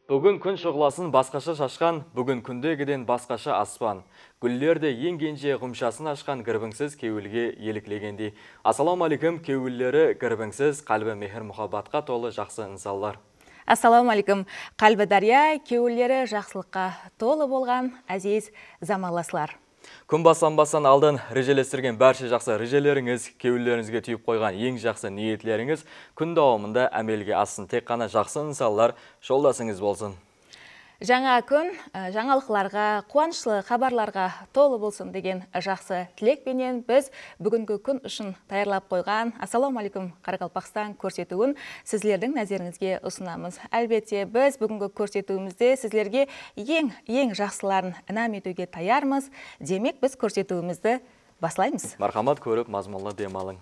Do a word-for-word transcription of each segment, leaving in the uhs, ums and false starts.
Бүгін күн шұғыласын басқаша шашқан, бүгін күндегіден басқаша аспан. Гүллерде ең кенже ғымшасын ашқан гірбіңсіз кеуілге еліклегенде. Ассаламу алейкум, кеуіллері гірбіңсіз, қалбі мехір мұхаббатқа толы жақсы инсалар. Ассаламу алейкум, қалбі дария, кеуіллері жақсылыққа толы болған әзиз замаласлар. Күн басан-басан алдын режелестірген бәрші жақсы режелеріңіз, кеуілеріңізге түйіп қойған ең жақсы ниетлеріңіз күн дауымында әмелге асын. Тек қана жақсы инсалар жолдасыңыз болсын. Жаңа күн жаңалықларға, қуанышлы хабарларға толы болсын деген жақсы тілекпенен біз бүгінгі күн үшін даярлап қойған Ассаламу алейкум Қарақалпақстан көрсетуін сізлердің назарыңызге ұсынамыз. Әлбетте біз бүгінгі көрсетуімізде сізлерге ең ең жақсыларын інәм етуге таярмыз. Демек біз көрсетуімізді баслаймыз. Мархамат көріп мазмұнлы демалың.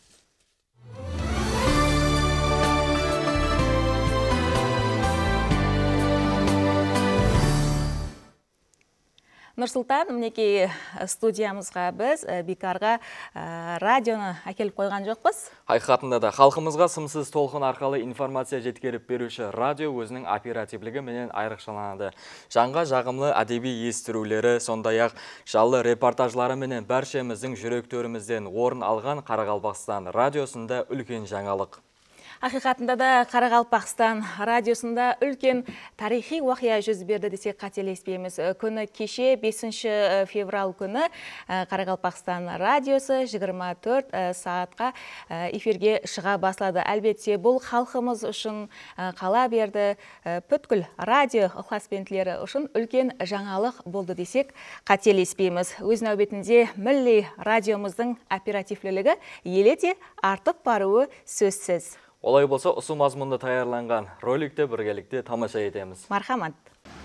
Нұрсұлтан, мінекей студиямызға біз Бекарға радионы әкеліп қойған жоқпыз. Хайқатында да халқымызға сымсыз толқын арқалы информация жеткеріп беруші радио өзінің оперативлігі менен айрықшаланады. Жаңға жағымлы әдеби естірулері, сондай-ақ жалы репортажлары менен бәршеміздің жүректерімізден орын алған Қарақалпақстан радиосында үлкен жаңалық. Ақиқатында да Қарақалпақстан радиосында үлкен тарихи уақия жүз берді десек қателеспейміз. Күні кеше бесінші февраль күні Қарақалпақстан радиосы жиырма төрт сағатқа эфирге шыға басылады. Әлбетте бұл халқымыз үшін қала берді, бүткіл радио ықласпентілері үшін үлкен жаңалық болды десек қателеспейміз. Өз нәубетінде милли радиомыздың оперативлілігі елете артып баруы сөзсіз. Олай болса, ұсы мазмұнда таярланған роликте біргелікте тамаша етеміз. Мархамат.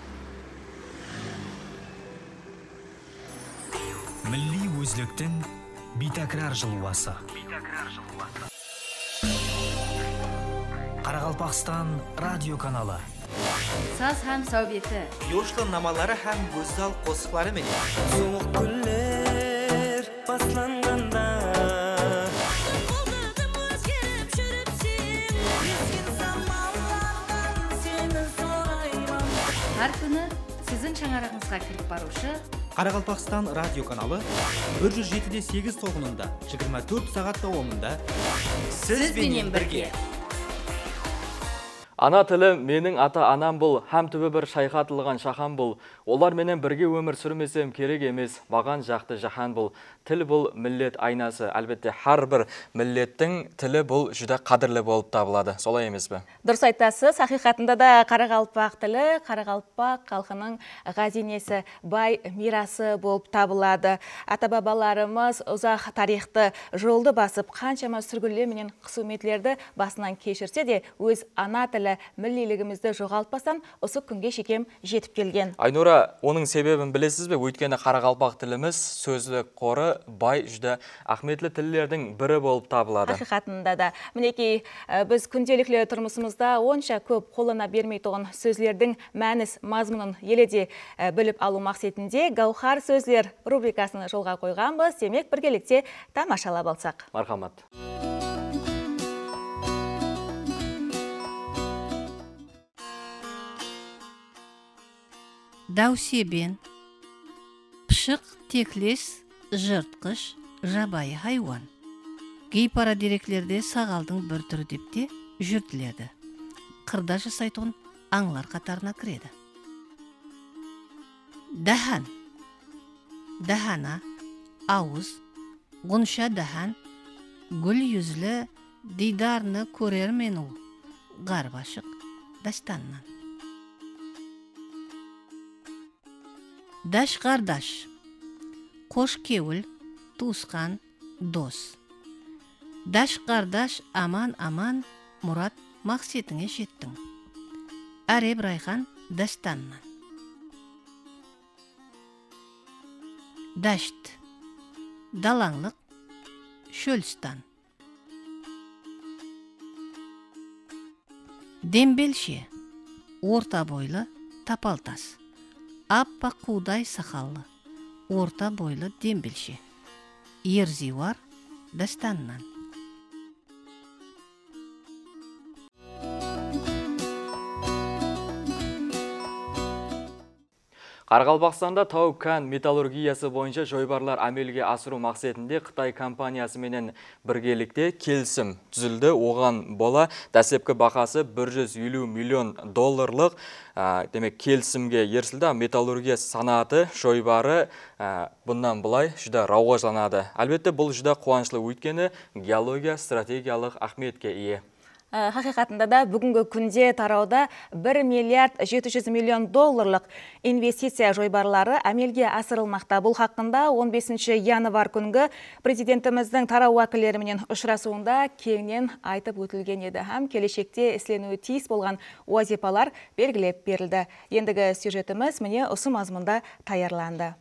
Милли өзліктің битакрар жылуасы. Қарақалпақстан радио каналы. Саз һәм сәубеті. Йошлы намалары һәм гүзал қосықлары менен. Соңық күллер басланғанда Әр күні сіздің шаңарағыңызға кіріп барушы Қарақалпақстан радио каналы бір жүз жеті де сегіз толқынында жиырма төрт сағат дауамында сізбенен бірге. Ана тілі менің ата-анам бұл, һәм түбі бір шайқатылған шахан бұл. Олар менен бірге өмір сүрмесем керек емес, маған жақты жаһан бұл. Тіл бұл миллет айнасы. Әлбетте, har бір миллеттің тілі бұл жүдә қадірлі болып табылады. Солай емес бе? Дұрыс айтасыз. Ақиқатында да Қарақалпақ тілі, Қарақалпақ халқының ғазинесі, бай мирасы болып табылады. Ата-бабаларымыз ұзақ тарихты жолды басып, қаншама сүргілер менен қысуметлерді басынан кешірсе де, өз ана тілі миллилігімізді жоғалтпастан осы күнге шекем жетіп келген. Айнура, оның себебін білесіз бе? Өйткені Қарақалпақ тіліміз сөздік қоры бай жүдә ахметлі тілдердің бірі болып табылады. Ақиқатында да. Мінекей, біз күнделікті тұрмысымызда онша көп қолына бермей тұғын сөзлердің мәніс мазмұнын еледе біліп алу мақсатында Гаухар сөзлер рубрикасын жолға қойғанбыз. Демек біргелікте тамашалап алсақ. Мархамат. Даусебен, пшық теклес, жыртқыш, жабайы хайуан. Кей парадиреклерде сағалдың бір түрі деп те жүртіледі. Қырда жасайтын аңлар қатарына кіреді. Дахан, дахана, ауыз, ғынша дахан, гүл yüzлі, дидарны көрермен ол, ғарбашық дастаннан. Даш қардаш, қош кеуіл, туысқан, дос. Даш қардаш, аман-аман, мұрат мақсетіңе жеттің. Әреп райхан дастаннан. Дашт, далаңлық, шөлстан. Дембелше, орта бойлы, тапалтас. Аппақ қудай сақаллы, орта бойлы дембелше. Ерзивар дастаннан. Қарақалпақстанда тау-кен металлургиясы бойынша жойбарлар амелге асыру мақсатында Қытай компаниясы менен біргелікте келісім түзілді. Оған бола дәсепкі бақасы бір жүз елу миллион долларлық демек келісімге ерсілді. Металлургия санаты жойбары бұндан бұлай жүда рауажланады. Әлбетте бұл жүда қуанышлы өйткені геология стратегиялық ахметке ие. Хақиқатында да бүгінгі күнде тарауда бір миллиард жеті жүз миллион долларлық инвестиция жойбарлары әмелге асырылмақта. Бұл хақында он бесінші январ күнгі президентіміздің тарау уәкілдерімен ұшырасуында кеңінен айтып өтілген еді. Һәм келешекте ісленуі тиіс болған уазипалар белгілеп берілді. Ендігі сюжетіміз міне осы мазмұнда таярланды.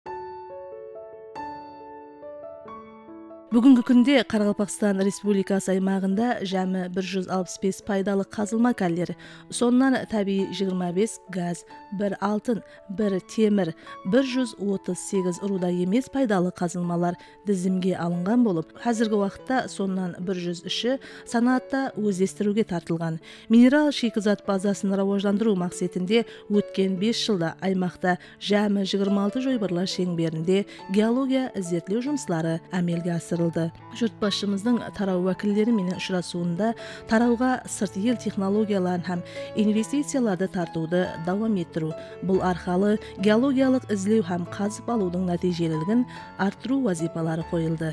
Бүгінгі күнде Қарақалпақстан Республикасы аймағында жәмі бір жүз алпыс бес пайдалы қазылма кәллері, соннан табиғи жиырма бес газ, бір алтын, бір темір, бір жүз отыз сегіз руда емес пайдалы қазылмалар тізімге алынған болып, қазіргі уақытта соннан бір жүз үші санатта өздестіруге тартылған. Минерал шикізат базасын рауаждандыру мақсатында өткен бес жылда аймақта жәмі жиырма алты жойбарлар шеңберінде геология зерттеу жұмыстары әмелге асырылды. Жұртбашымыздың тарау уәкілдері менен ұшырасуында тарауға сырт ел технологияларын һәм инвестицияларды тартуды дауам еттіру. Бұл арқалы геологиялық ізлеу һәм қазып алудың нәтижелілігін арттыру вазипалары қойылды.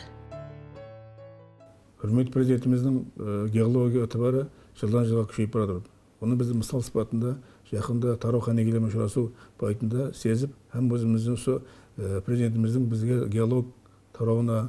Hürmet президентіміздің геология ытыбары жылдан жылға күшейіп барады. Оны біздің мысал сипатында жақында тарау ханегелермен ұшырасу байтында сезіп, һәм өзіміздің осы президентіміздің бізге геолог тарауына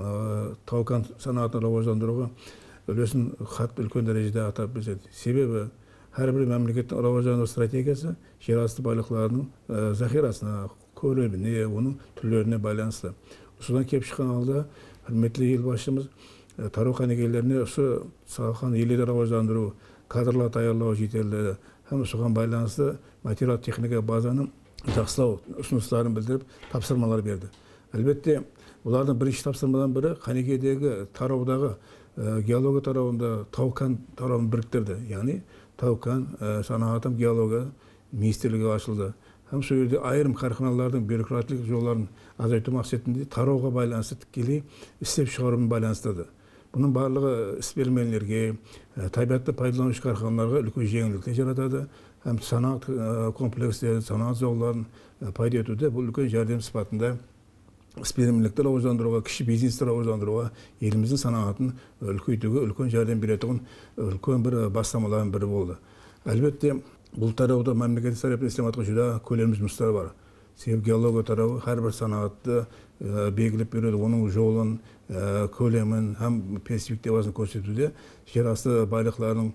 тау-кен санатын рауаждандыруға үлесін хат үлкен дәрежеде атап береді. Себебі әрбір мемлекеттің рауаждандыру стратегиясы жер асты байлықтарының захирасына, көлеміне, оның түрлеріне байланысты. Осыдан келіп шыққан алда құрметті елбасшымыз тарау ханегелеріне осы салахан елді рауаждандыру, кадрлар даярлау жетерлігі һәм соған байланысты материал техника базаны жақсылау ұсыныстарын білдіріп тапсырмалар берді. Әлбетте олардың бірінші тапсырмадан бірі Қанекедегі тараудағы геология тарауында тау-кен тарауын біріктірді. Яғни тау-кен санағатым геология министрлігі ашылды. Һәм сол жерде айырым қарханалардың бюрократтық жолдарын азайту мақсатында тарауға байланысты тікелей істеп шығарумен байланыстырды. Бұның барлығы іс-бермелерге, табиғатты пайдаланушы қарханаларға үлкен жеңілдіктер жаратады. Һәм санақ комплекстерін, санақ жолдарын пайда етуде бұл үлкен жәрдем сипатында іс-бермелікті рауаждандыруға, кіші бизнесті рауаждандыруға, еліміздің санағатын үлкейтуге үлкен жәрдем беретін үлкен бір бастамалардың бірі болды. Әлбетте, бұл тарауда мемлекеттік тарапынан істематқа жүда көлемді жұмыстар бар. Себебі геология тарауы әрбір санағатты белгілеп береді, оның жолын, көлемін һәм перспективасын көрсетуде жер асты байлықтарының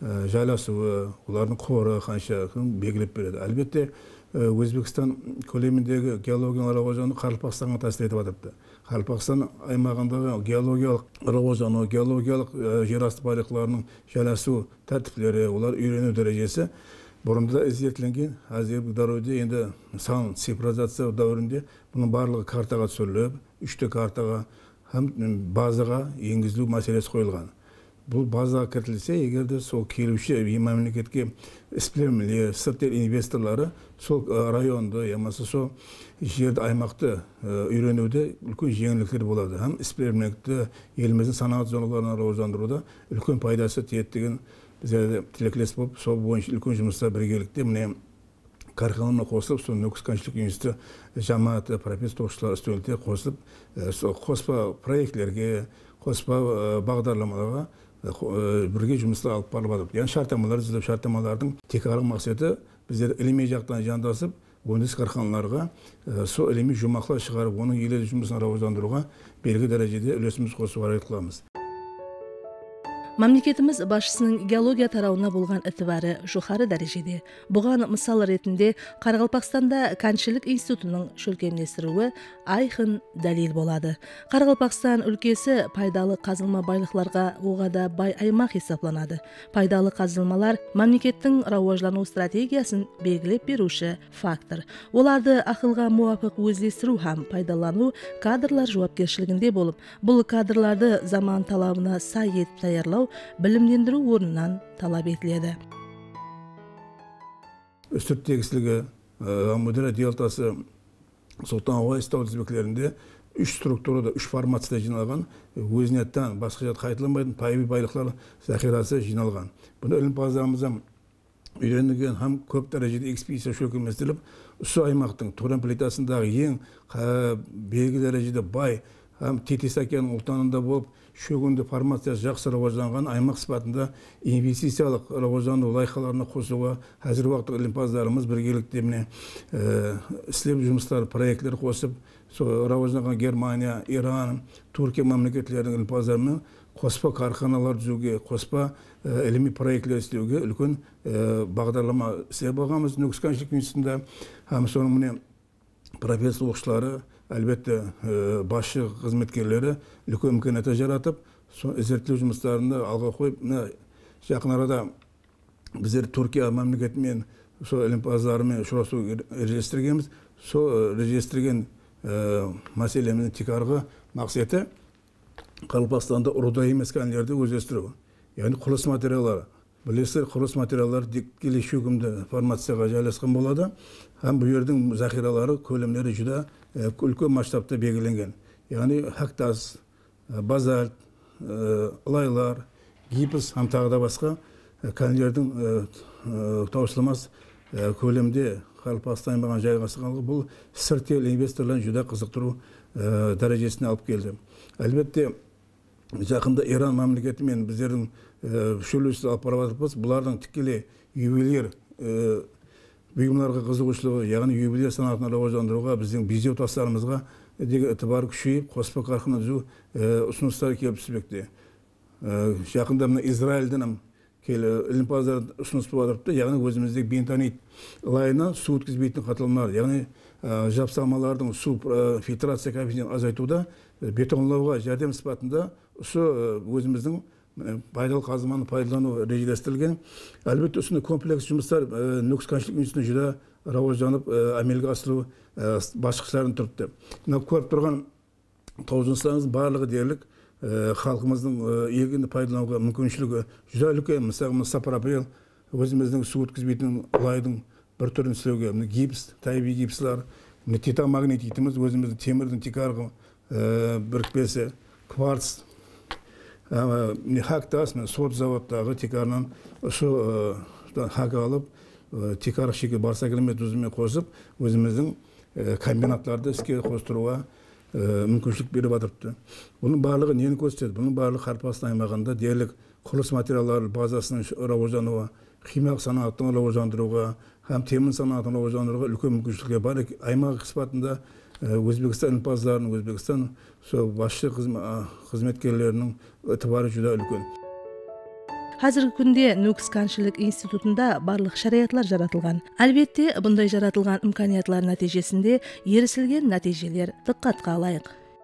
жайласуы, олардың қоры қанша белгілеп береді. Әлбетте, Өзбекстан көлеміндегі геологиялық рауаждану Қарақалпақстанға тәсір етіп жатырды. Қарақалпақстан аймағындағы геологиялық рауаждану, геологиялық жер асты байлықтарының жайласу тәртіптері, олар үйрену дәрежесі бұрында зерттелген, қазіргі дәуірде енді сан цифровизация дәуірінде бұның барлығы картаға түсіріліп, үшті картаға һәм базаға енгізілу мәселесі қойылған. Бұл базаға кіртілсе, егерде сол келуші мемлекетке іс-бермелер, сырт ел инвесторлары сол районды, ямасы сол жерді аймақты үйренуде үлкен жеңілдіктер болады. Һәм іс-бермелікті еліміздің санағат зоналарына рауаждандыруда үлкен пайдасы тиетіндігін біздерде тілектес болып, сол бойынша үлкен жұмыстар біргелікте міне қарқынына қосылып, сол Нөкіс Конституциялық университеті жамағаты, профессор оқушылар, студенттер қосылып, қоспа проектлерге, қоспа бағдарламаларға бірге жұмыстар алып барып жатыр. Яғни шарттамалар түзіліп, шарттамалардың тек арғы мақсаты біздер іліми жақтан жандасып, өндіріс қарханаларға сол іліми жұмақлар шығарып, оның елді жұмысын рауаждандыруға белгілі дәрежеде үлесіміз қосуға әрекет қыламыз. Мемлекетіміз басшысының геология тарауына болған ітібары жоғары дәрежеде. Бұған мысал ретінде Қарақалпақстанда Кәншілік институтының шөлкемдестіруі айқын дәлел болады. Қарақалпақстан өлкесі пайдалы қазылма байлықтарға оғада бай аймақ хесапланады. Пайдалы қазылмалар мемлекеттің рауажлану стратегиясын белгілеп беруші фактор. Оларды ақылға муафық өзлестіру һәм пайдалану кадрлар жауапкершілігінде болып, бұл кадрларды заман талабына сай етіп даярлау білімдендіру орнынан талап етіледі. Үстірттегісілігі, Амудера делтасы Сұлтан Уайс тау тізбектерінде үш структурада, үш форматта жиналған, өзіне тән басқа жат қайтылмайтын пайби байлықтар захирасы жиналған. Бұны ілімпаздарымыздан үйренілген һәм көп дәрежеде экспедиция шөкілместіріліп, осы аймақтың Туран плитасындағы ең белгі дәрежеде бай һәм Тетис океан ұлтанында болып, шөгінді формациясы жақсы рауажданған аймақ сипатында инвестициялық рауаждану лайқаларына қосуға әзір уақытта ілімпаздарымыз біргелікте міне істеп жұмыстар, проектлер қосып, рауажданған Германия, Иран, Түркия мемлекеттерінің ілімпаздарымен қоспа карханалар түзуге, қоспа ilmi proyektler istеуге үлкен бағдарлама істеп бағамыз. Нүкіс Коншілік институтында һәм соның міне профессор оқушылары, әлбетте басшы қызметкерлері үлкен имканiyat жаратып, зерттеу жұмыстарында алға қойып, жақын арада біздер Түркия мемлекетімен сол ілімпаздарымен ұшырасу режестіргенбіз. Сол режестірген мәселеміздің текарғы мақсаты Қалпақстанда ұруда емес кәнелерді өзестіру. Yani құрылыс материалları. Білесіздер, құрылыс материалları тікелей шөгімді формацияға жайласқан болады. Һәм бұл жердің захиралары, көлемдері жүдә үлкен масштабта белгіленген. Яғни хактас, базальт, лайлар, гипс һәм тағы да басқа кәнелердің таусылмас көлемде Қалпақстан аймағын жайғасқанлығы бұл сыртқы инвесторларын жүдә қызықтыру дәрежесіне алып келді. Әлбетте жақында Иран мемлекетімен біздердің шөлесі алып бара жатырмыз. Бұлардың тікелей ювелир бұйымдарға қызығушылығы, яғни ювелир санатына рауаждандыруға, біздің безеу тастарымызға деген ітібар күшейіп, қоспа қарқын түзу ұсыныстар келіп түспекте. Жақында мына Израильдің ілімпаздар ұсыныс болып жатырды, яғни өзіміздегі бентонит лайына су өткізбейтін қатылымдар, яғни жапсамалардың су фильтрация коэффициентін азайтуда бетонлауға жәрдем сипатында осы өзіміздің пайдалы қазбаны пайдалану режелестірілген. Әлбетте осындай комплекс жұмыстар Нүкіс Коншілік институтында жүдә рауажданып, әмелге асыру басшыларын тұрыпты. Мына көріп тұрған таужыныстарыңыз барлығы дерлік халқымыздың егінді пайдалануға мүмкіншілігі жүдә үлкен. Мысалы, сапропел өзіміздің су өткізбейтін лайдың бір түрін істеуге, гипс, тайби гипслар, титан магнетитіміз өзіміздің темірдің текарғы бірікпесі, кварц, хактас, сот заводтағы текарынан ұшы хак алып, текарық шеке барса кілемет өзімен қосып, өзіміздің комбинатларды іске қостыруға мүмкіншілік беріп атырыпты. Бұның барлығы нені көрсетеді? Бұның барлығы Қарпақстан аймағында дерлік құрылыс материалдары базасының рауаждануға, химиялық санатын рауаждандыруға, һәм темір санатын рауаждандыруға үлкен мүмкіншілігі бар. Аймақ қыспатында Өзбекстан ілімпаздарын, Өзбекстан басшы қызметкерлерінің ітібары жүдә үлкен. Қазіргі күнде Нүкіс Коншілік институтында барлық шариятлар жаратылған. Әлбетте, бұндай жаратылған имканиятлар нәтижесінде ерісілген нәтижелер диққатқа лайық.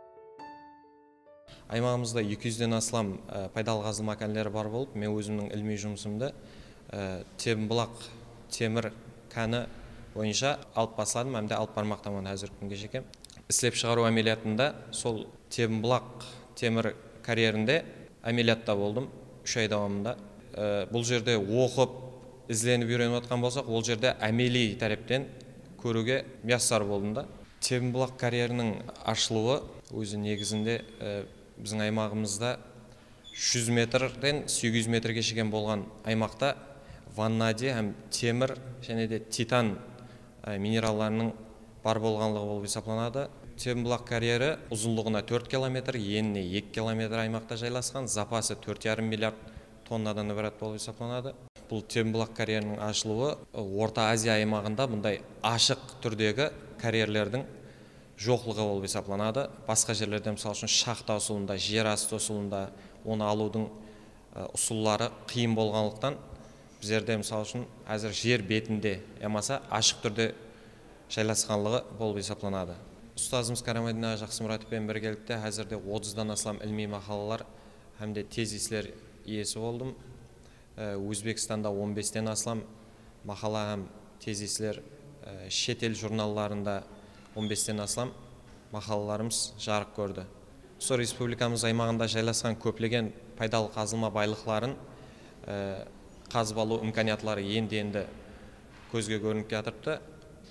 Аймағымызда екі жүзден астам пайдалы қазылма кәнелері бар болып, мен өзімнің ilmiy жұмысымды Тембұлақ темір кәні бойынша алып басладым, әмде алып бармақтамын әзіргі күнге жеке. Іслеп шығару әмелиятында сол Тембұлақ темір карьерінде әмелиятта болдым үш ай давамында. Бұл жерде оқып, ізленіп үйреніп отқан болсақ, ол жерде әмели тәріптен көруге мяссар болдым да. Тембұлақ карьерінің ашылуы өзі негізінде біздің аймағымызда жүз метрден сегіз жүз метрге шейін болған аймақта ваннади һәм темір және де титан минералдарының бар болғанлығы болып есептелінеді. Тембұлақ карьері ұзынлығына төрт километр, еніне екі километр аймақта жайласқан, запасы төрт жарым миллиард тоннадан ібарат болып есептелінеді. Бұл Тембұлақ карьерінің ашылуы Орта Азия аймағында бұндай ашық түрдегі карьерлердің жоқлығы болып есептелінеді. Басқа жерлерде мысалы үшін шахта ұсылында, жер асты ұсылында оны алудың ұсулары қиын болғандықтан біздерде мысалы үшін әзір жер бетінде емаса ашық түрде жайласқанлығы болып есептелінеді. Ұстазымыз Карамадин Жақсымұратовпен біргелікте әзірде отыздан астам ilmiy мақалалар һәмде тезислер иесі болдым. Өзбекстанда он бестен астам мақала һәм тезислер, шетел журналларында он бестен астам мақалаларымыз жарық көрді. Осы республикамыз аймағында жайласқан көплеген пайдалы қазылма байлықтарын қазып алу имканиятлары енді-енді көзге көрініп жатырды.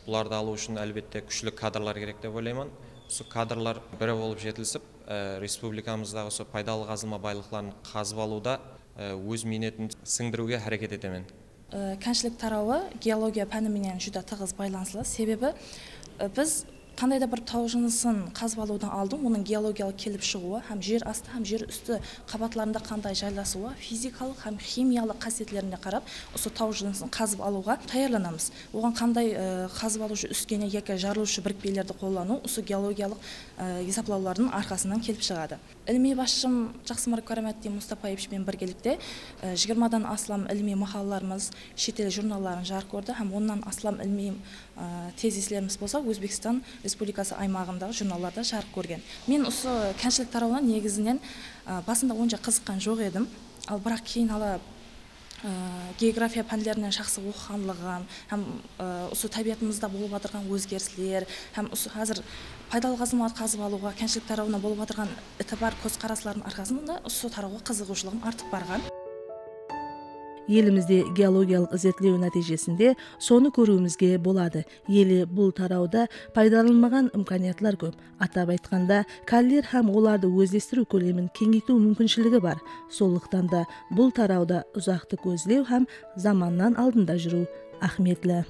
бұларды алу үшін әлбетте күшлі кадрлар керек деп ойлаймын. Осы кадрлар бірі болып жетілісіп, республикамыздағы осы пайдалы қазылма байлықтарын қазып алуда өз минетін сіңдіруге әрекет етемін. Кәншілік тарауы геология пәніменен жүдә тығыз байланысты. Себебі біз қандай да бір тау жынысын қазып алудан алдын оның геологиялық келіп шығуы, һәм жер асты, һәм жер үсті қабатларында қандай жайласуы, физикалық һәм химиялық қасиеттеріне қарап, осы тау жынысын қазып алуға таярланамыз. Оған қандай қазып алушы үскене яки жарылушы бірікпелерді қолдану осы геологиялық есептаулардың арқасынан келіп шығады. Ilmiy başçım Жақсымаров Караметти Мустафаевичмен біргелікте жиырмадан аслам ilmiy мақалаларымыз шетел журналларын жарық көрді, һәм оннан аслам ilmiy тезислеріміз болса Өзбекстан Республикасы аймағындағы журналларда жарық көрген. Мен осы кәншілік тарауына негізінен басында онша қызыққан жоқ едім, ал бірақ кейін ала география пәндерінен жақсы оқығанлығым, һәм осы табиғатымызда болып отырған өзгерістер, һәм осы қазір пайдалы қазылмаларды қазып алуға кәншілік тарауына болып отырған ітібар көзқарастардың арқасында осы тарауға қызығушылығым артып барған. Елімізде геологиялық ізетлеу нәтижесінде соны көруімізге болады. Елі бұл тарауда пайдаланылмаған имканиятлар көп. Атап айтқанда, каллер һәм оларды өзлестіру көлемін кеңейту мүмкіншілігі бар. Сондықтан да бұл тарауда ұзақты көзлеу һәм заманнан алдында жүру ахметлі.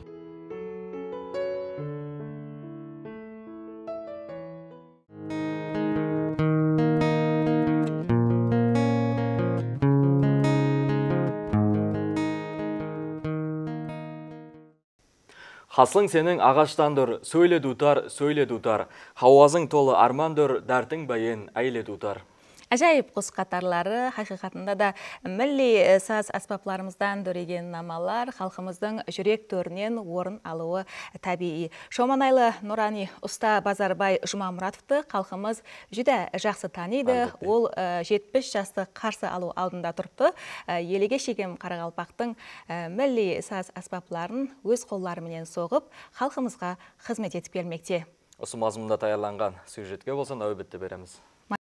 Хаслың сенің ағаштандыр, сөйле дутар, сөйле дутар. Хауазың толы армандыр, дәртің байын әйле дутар. Әжайып құс қатарлары, хақиқатында да милли саз аспапларымыздан дөреген намалар халқымыздың жүрек төрінен орын алуы табиғи. Шоманайлы Нұрани ұста Базарбай Жұмамұратовты халқымыз жүдә жақсы таниды. Ол жетпіс жасты қарсы алу алдында тұрыпты. Елеге шегем Қарақалпақтың милли саз аспапларын өз қолларымен соғып, халқымызға қызмет етіп келмекте. Осы мазмұнда таярланған сюжетке болсын әубетті береміз.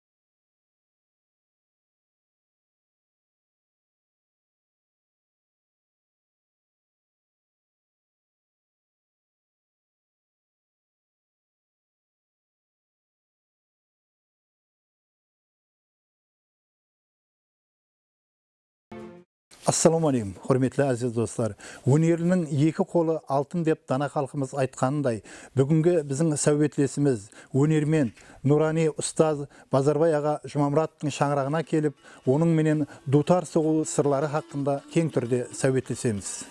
Ассаламалейкум, құрметті әзіз достар. Өнерінің екі қолы алтын деп дана халқымыз айтқанындай, бүгінгі біздің сәуетлесіміз, өнермен Нұрани ұстаз Базарбай аға Жұмамұраттың шаңырағына келіп, оның менен дутар соғу сырлары хақында кең түрде сәуетлесеміз.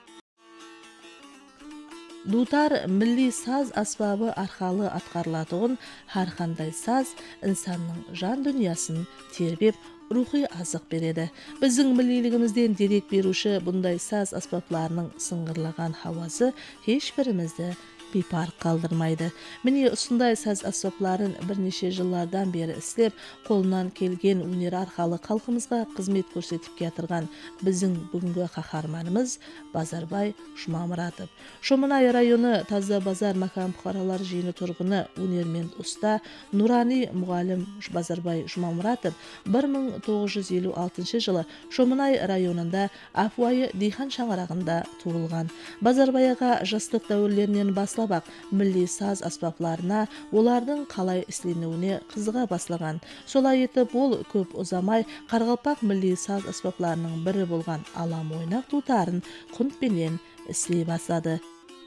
Дутар милли саз аспабы арқалы атқарылатығын, har қандай саз инсанның жан дүниясын тербеп, рухи азық береді. Біздің миллилігімізден дерек беруші бұндай саз аспапларының сыңғырлаған хауасы ешбірімізді бейпар қалдырмайды. Міне осындай саз аспапларын бірнеше жылдардан бері істеп, қолынан келген өнер арқалы халқымызға қызмет көрсетіп кетірген біздің бүгінгі қаһарманымыз Базарбай Жұмамұратов. Шоманай районы Таза базар макам бұқаралар жиыны тұрғыны өнермен ұста Нұрани мұғалім Базарбай Жұмамұратов бір мың тоғыз жүз елу алтыншы жылы Шоманай районында Афуайы Дихан шаңырағында туылған. Базарбай аға жастық дәуірлерінен басылып милли саз аспапларына, олардың қалай істенуіне қызыға басылған. Солай етіп, ол көп ұзамай Қарақалпақ милли саз аспапларының бірі болған алам ойнақ дутарын құнтпенен істей бастады.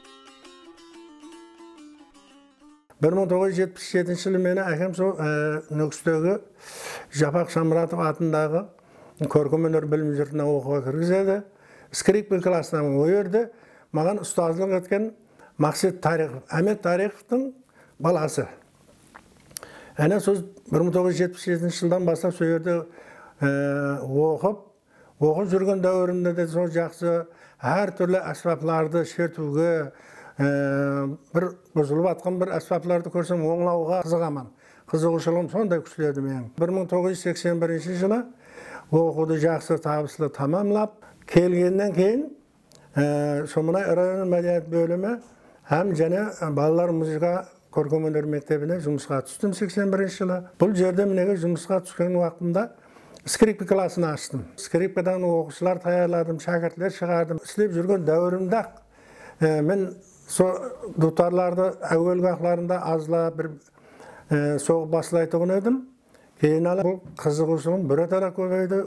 бір мың тоғыз жүз жетпіс жетінші жылы мені әкем сол Нүкістегі Жапақ Шамұратов атындағы көркем өнер білім жұртына оқуға кіргізеді. Скрипка классынан өйерді, маған ұстазлық еткен Мақсет Тарихов, Әмет Тариховтың баласы. Әне сөз бір мың тоғыз жүз жетпіс жетінші жылдан бастап сол жерде оқып, оқып жүрген дәуірімде де сол жақсы әр түрлі аспапларды шертуге, бір бұзылып атқан бір аспапларды көрсем оңлауға қызығамын. Қызығушылығым сондай күшіледі мен. бір мың тоғыз жүз сексен бірінші жылы оқуды жақсы табыслы тамамлап, келгеннен кейін Шоманай районы мәдениет бөлімі һәм және балалар музыка көркем өнер мектебіне жұмысқа түстім сексен бірінші жылы. Бұл жерде менеге жұмысқа түскен уақытымда скрипка класын аштым. Скрипкадан оқушылар таярладым, шәкіртлер шығардым. Істеп жүрген дәуірімде мен Со дутарларды әуелгі ақларында азла бір соғып басылайтығын едім. Кейін ала бұл қызығушылығым бір атара көбейді.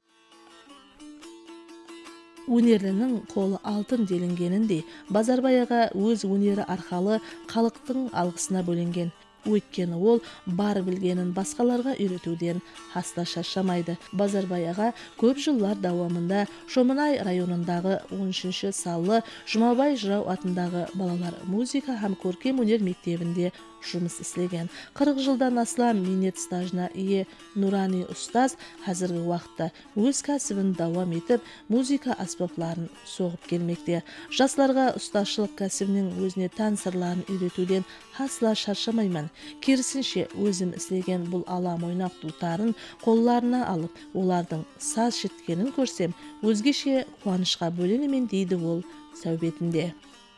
Өнерлінің қолы алтын делінгеніндей, Базарбай аға өз өнері арқалы халықтың алғысына бөленген. Өйткені ол бар білгенін басқаларға үйретуден асла шаршамайды. Базарбай аға көп жылдар давамында Шомынай районындағы он үшінші саллы Жұмабай Жырау атындағы балалар музыка һәм көркем өнер мектебінде жұмыс істеген. қырық жылдан астам минет стажына ие Нурани ұстаз қазіргі уақытта өз кәсібін давам етіп, музыка аспаптарын соғып келмекте. Жастарға ұстазшылық кәсібінің өзіне тән сырларын үйретуден асла шаршамаймын. Керісінше өзім істеген бұл алам ойнақ дутарын қолларына алып, олардың саз шерткенін көрсем, өзгеше қуанышқа бөленемен дейді ол сәубетінде.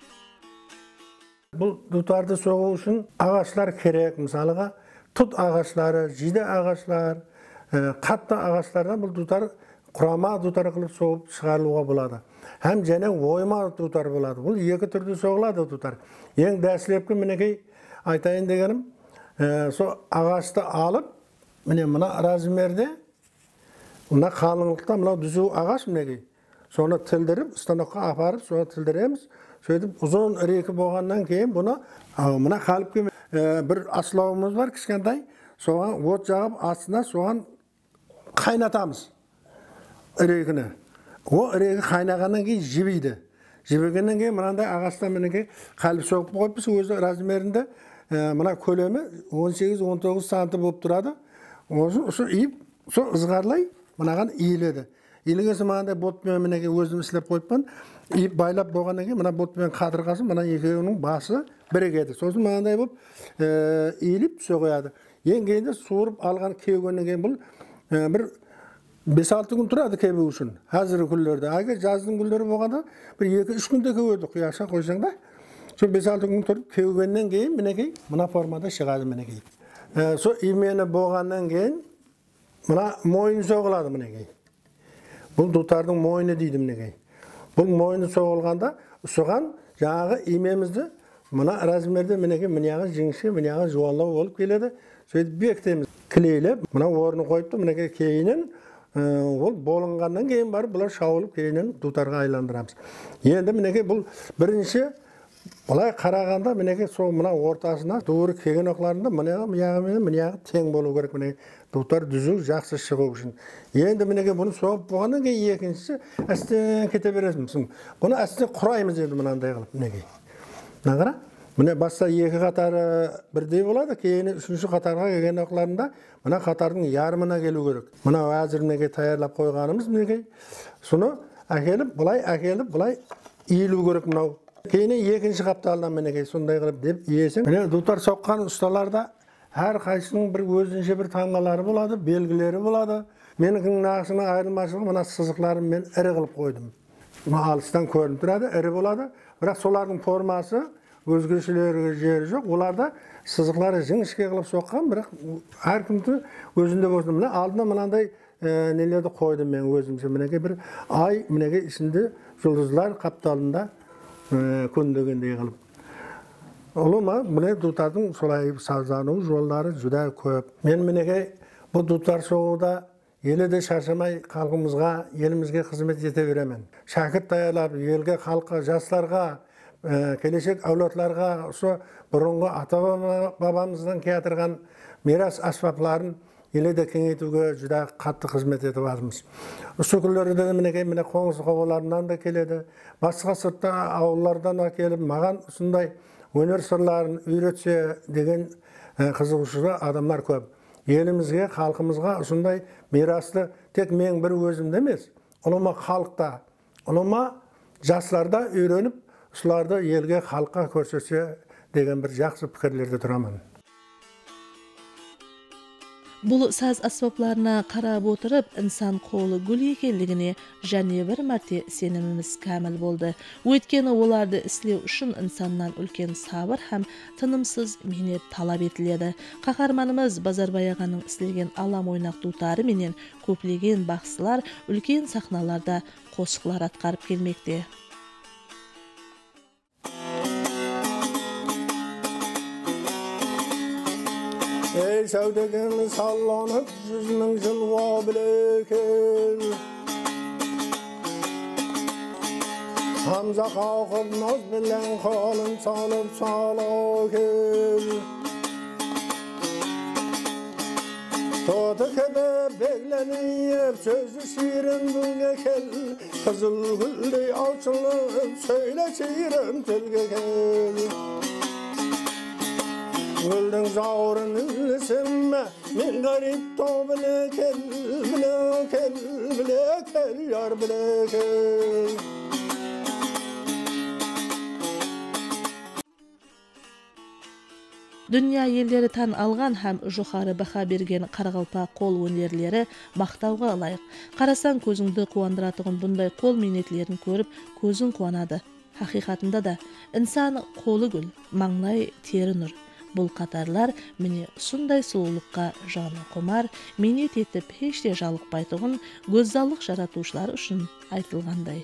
Бұл дутарды соғу үшін ағашлар керек. Мысалыға тұт ағашлары, жиде ағашлар, қатты ағашлардан бұл дутар құрама дутар қылып соғып шығарылуға болады. Һәм және ойма дутар болады. Бұл екі түрде соғылады дутар. Ең дәсілепкі мінекей айтайын дегенім, со ағашты алып, міне мына размерде, мына қалыңлықта мына дүзу ағаш мінекей. Соны тілдіріп, станокқа апарып, соны тілдіреміз. Сөйтіп, ұзын рекі болғаннан кейін бұны мына қалыпке бір аслауымыз бар, кішкентай. Соған от жағып, астына соған қайнатамыз рекіні. О рекі қайнағаннан кейін жібейді. Жібегеннен кейін мынандай ағашта мінекей қалып соғып қойыппыз, өзі размерінде мына көлемі он сегіз он тоғыз санты болып тұрады. Осы иіп, со ызғарлай мынаған иіледі. Иілгесі мынандай ботпен мінекей өзім істеп қойыппын. Иіп байлап болғаннан кейін мына ботпен қадырғасы мына екеуінің басы бірігеді. Сосын мынандай болып иіліп түсе қояды. Ең кейінде суырып алған кеугеннен кейін бұл бір бес алты күн тұрады кебу үшін. Қазіргі күндерде. Егер жаздың күндері болғанда бір екі үш күнде кебеді құяшқа қойсаң да. Сол бес алты күн тұрып кеугеннен кейін мінекей мына формада шығады мінекей. Сол имені болғаннан кейін мына мойын соғылады мінекей. Бұл дутардың мойны дейді мінекей. Бұл мойны соғылғанда соған жаңағы имемізді мына размерде мінекей мынаяғы жіңішке, мынаяғы жуалау болып келеді. Сөйтіп бекітеміз. Кілейлеп, мына орны қойыпты мінекей кейінен ол болынғаннан кейін барып бұлар шауылып кейінен дутарға айландырамыз. Енді мінекей бұл бірінші бұлай қарағанда мінекей сол мына ортасына дуыры келген оқларында мынаяғы мынаяғы мынаяғы тең болу керек мінекей. Дутар дүзу жақсы шығу үшін. Енді мінекей бұны соғып болғаннан кейін екіншісі әстен кете бересің. Бұны әстен құраймыз енді мынандай қылып мінекей. Нағыра? Міне баста екі қатары бірдей болады, кейін үшінші қатарға келген оқларында мына қатардың ярымына келу керек. Мына әзір мінекей таярлап қойғанымыз мінекей. Соны әкеліп, бұлай әкеліп, бұлай иілу керек мынау. Кейін екінші қапталынан мінекей сондай қылып деп иесің. Міне дутар соққан ұсталарда әр қайсының бір өзінше бір таңғалары болады, белгілері болады. Менің нақшының айырмашылығы мына сызықларын мен ірі қылып қойдым. Алыстан көрініп тұрады, ірі болады. Бірақ солардың формасы өзгешелері жері жоқ. Оларда сызықлары жіңішке қылып соққан, бірақ әркімді өзінде болсын. Міне алдына мынандай нелерді қойдым мен өзімше. Мінекей бір ай, мінекей ішінде жұлдызлар қапталында көндегендей қылып. Олыма міне дутардың солай саздану жолдары жүдә көп. Мен мінекей бұл дутар соғуда елі шаршамай халқымызға, елімізге қызмет ете беремін. Шәкірт даярлап, елге, халыққа, жастарға, келешек әулетларға, осы бұрынғы ата бабамыздан келтірген мирас аспаптарын елі де кеңейтуге жүдә қатты қызмет етіп жатырмыз. Осы күндерде мінекей міне қоңыз қобаларынан да келеді, басқа сыртта ауылдардан да келіп, маған осындай өнер сырларын үйретсе деген қызығушылы адамдар көп. Елімізге, халқымызға осындай мирасты тек мен бір өзімде емес, ұлыма халықта, ұлыма жастарда үйреніп, осыларды елге, халыққа көрсетсе деген бір жақсы пікірлерде тұрамын. Бұл саз аспапларына қарап отырып, инсан қолы гүл екенлігіне және бір мәрте сеніміміз кәміл болды. Өйткені оларды істеу үшін инсаннан үлкен сабыр һәм тынымсыз минет талап етіледі. Қаһарманымыз Базарбай ағаның істелген алам ойнақ дутары менен көплеген бақсылар үлкен сахналарда қосқылар атқарып келмекте. Ey sevdegen sallanıp yüzünün jılva bilekel. Hamza kalkıp naz bilen kalın salıp salakel. Toda kadar beklenip sözü şiirin bülgekel. Kızıl gülde açılıp söyle şiirim tilgekel. Gülden zavrın ülsemme min garip to bilekel. Bilekel, bilekel, yar bilekel. Dünya елдері тан алған һәм жоғары баха берген Қарақалпақ қол өнерлері мақтауға лайық. Қарасаң көзіңді қуандыратығын бұндай қол менетлерін көріп, көзің қуанады. Хақиқатында да инсан қолы гүл, маңлай тері нұр. Бұл қатарлар міне сұндай сұлулыққа жаны құмар, менет етіп еште жалықпайтығын көззалық жаратушылар үшін айтылғандай.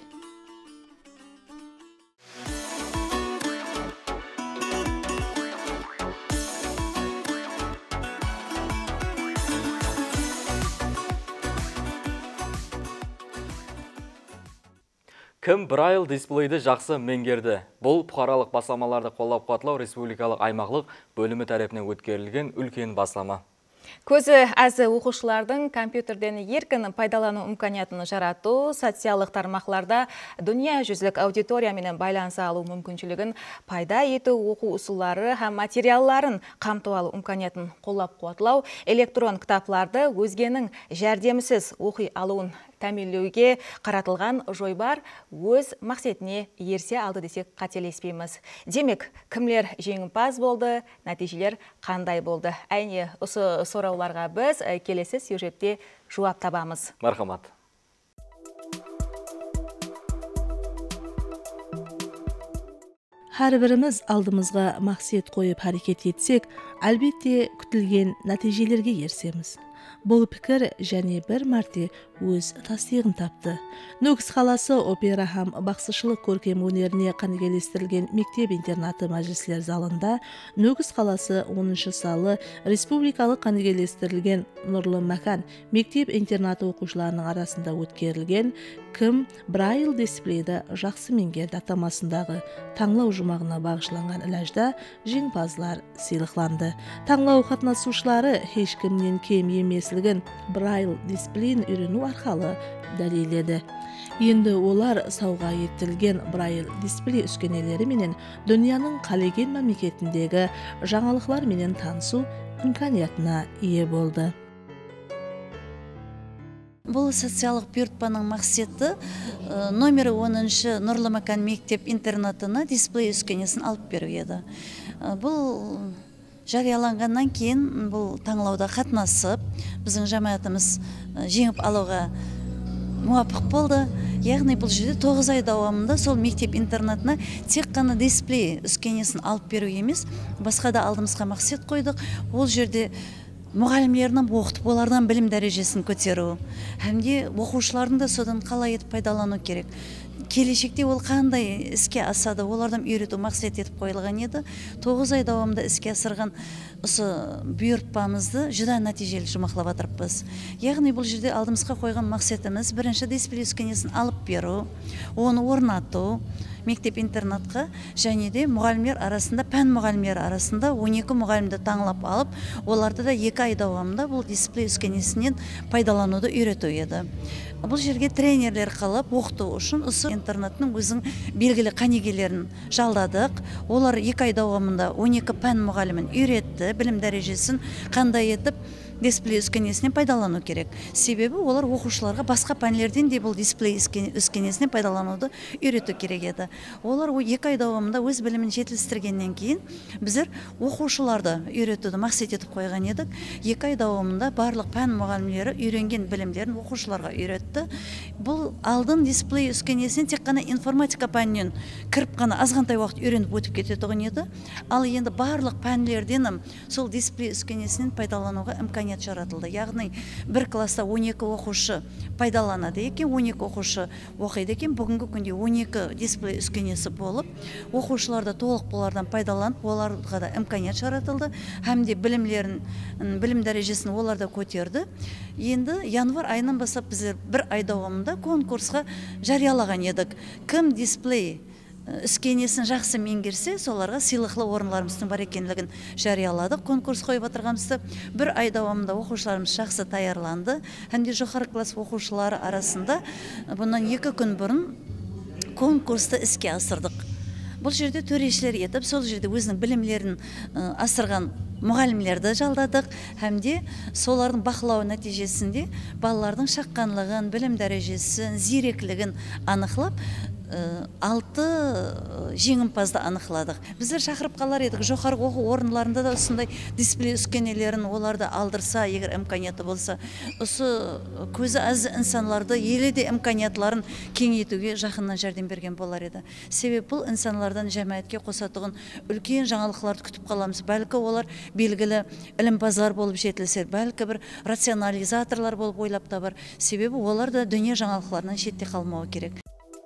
Кім Braille дисплейді жақсы меңгерді? Бұл бұқаралық басламаларды қолап қуатлау республикалық аймақлық бөлімі тарапынан өткерілген үлкен баслама. Көзі әзі оқушылардың компьютерден еркін пайдалану имканиятын жарату, социалдық тармақларда дүния жүзлік аудиториямен байланыса алу мүмкіншілігін пайда ету оқу ұсулары һәм материалларын қамту алу имканиятын қолап қуатлау, электрон кітапларды өзгенің жәрдемсіз оқи алуын тәмелеуге қаратылған жойбар өз мақсатіне ерсе алды десек қателеспейміз. Демек, кімлер жеңімпаз болды, нәтижелер қандай болды? Әйне, осы сұрауларға біз келесі сюжетте жауап табамыз. Мархамат. Hər birimiz алдымызға мақсат қойып әрекет етсек, әлбетте күтілген нәтижелерге ерсеміз. Бұл пікір және бір мәрте өз тасдиғын тапты. Нөгіс қаласы опера һәм бақсышылық көркем өнеріне қанегелестірілген мектеп-интернаты мәжіліслер залында Нөгіс қаласы оныншы салы республикалық қанегелестірілген Нұрлы Мәкан мектеп-интернаты оқушыларының арасында өткерілген «Кім Braille дисплейді жақсы меңгерді» атамасындағы таңлау жұмағына бағышланған іләжда жеңімпазлар сыйлықланды. Таңлау қатынасушылары ешкімнен кем емеслігін Braille дисплейін үйрену арқылы дәлелдеді. Енді олар сауға еттілген Braille дисплей үскенелері менен дүнияның қалеген мемлекетіндегі жаңалықлар менен танысу имканиятына ие болды. Бұл социалдық бұйыртпаның мақсаты номері оныншы Нұрлы Мәкан мектеп интернатына дисплей үскенесін алып беру еді. Бұл жарияланғаннан кейін бұл таңлауда қатынасып, біздің жамаатымыз жеңіп алуға муафық болды. Яғни бұл жерде тоғыз ай давамында сол мектеп интернатына тек қана дисплей үскенесін алып беру емес, басқа да алдымызға мақсат қойдық. Ол жерде мұғалімдерінің оқытып, олардан білім дәрежесін көтеру, әмде оқушылардың да содан қалай етіп пайдалану керек. Келешекте ол қандай іске асады, олардан үйрету мақсат етіп қойылған еді. тоғыз ай давамында іске асырған осы бұйыртпамызды жүдә нәтижелі жұмақлап атырыппыз. Яғни бұл жерде алдымызға қойған мақсатымыз бірінші дисплей үскенесін алып беру, оны орнату, мектеп-интернатқа және де мұғалімдер арасында, пән мұғалімдер арасында он екі мұғалімді таңлап алып, оларды да екі ай давамында бұл дисплей үскенесінен пайдалануды үйрету еді. Бұл жерге тренерлер қалып, оқыту үшін осы интернаттың өзің белгілі қанегелерін жалдадық. Олар екі ай давамында он екі пән мұғалімін үйретті, білім дәрежесін қандай етіп дисплей үскенесінен пайдалану керек. Себебі олар оқушыларға басқа пәнлерден де бұл дисплей үскенесінен пайдалануды үйрету керек еді. Олар екі ай давамында өз білімін жетілістіргеннен кейін біздер оқушыларды үйретуді мақсат етіп қойған едік. Екі ай давамында барлық пән мұғалімдері үйренген білімдерін оқушыларға үйретті. Бұл алдын дисплей үскенесінен тек қана информатика пәнінен кіріп қана азғантай уақыт үйреніп өтіп кететұғын еді. Ал енді барлық пәнлерден сол дисплей үскенесінен пайдалануға имкан имканият жаратылды. Яғни бір класста он екі оқушы пайдаланады екен, он екі оқушы оқиды екен. Бүгінгі күнде он екі дисплей үскенесі болып, оқушыларды толық болардан пайдаланып, оларға да имканият жаратылды. Һәм де білімлерін, білім дәрежесін оларда көтерді. Енді январ айынан бастап біздер бір ай давамында конкурсқа жариялаған едік. Кім дисплей үскенесін жақсы меңгерсе, соларға сыйлықлы орындарымыздың бар екенлігін жарияладық. Конкурс қойып отырғанымызды бір ай давамында оқушыларымыз жақсы таярланды. Һәм де жоғары класс оқушылары арасында бұнан екі күн бұрын конкурсты іске асырдық. Бұл жерде төрешілер етіп, сол жерде өзінің білімлерін асырған мұғалімлерді жалдадық, һәм де солардың бақылау нәтижесінде балалардың шаққанлығын, білім дәрежесін, зеректілігін анықлап, алты жеңімпазды анықладық. Біздер шақырып қалар едік, жоғары оқу орындарында да осындай дисплей үскенелерін оларды алдырса, егер имканияты болса, осы көзі аз инсанларды еледе имканиятларын кеңейтуге жақыннан жәрдем берген болар еді. Себеп бұл инсанлардан жәмәетке қосатығын үлкен жаңалықларды күтіп қаламыз. Бәлкі олар белгілі ілімпазлар болып жетілсе, бәлкі бір рационализаторлар болып ойлап табар. Себебі олар да дүние жаңалықларынан шетте қалмауы керек.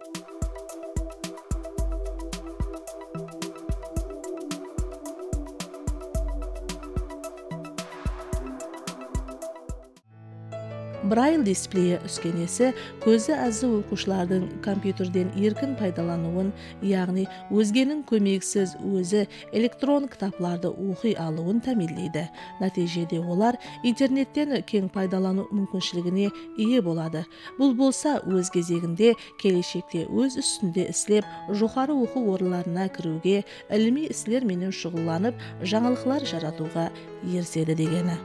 Braille дисплейі үскенесі көзі азы оқушылардың компьютерден еркін пайдалануын, яғни өзгенің көмексіз өзі электрон кітапларды оқи алуын тәмінлейді. Нәтижеде олар интернеттен кең пайдалану мүмкіншілігіне ие болады. Бұл болса өз кезегінде келешекте өз үстінде іслеп, жоғары оқу орындарына кіруге, ілми істер менен шұғылланып, жаңалықлар жаратуға ерседі дегені.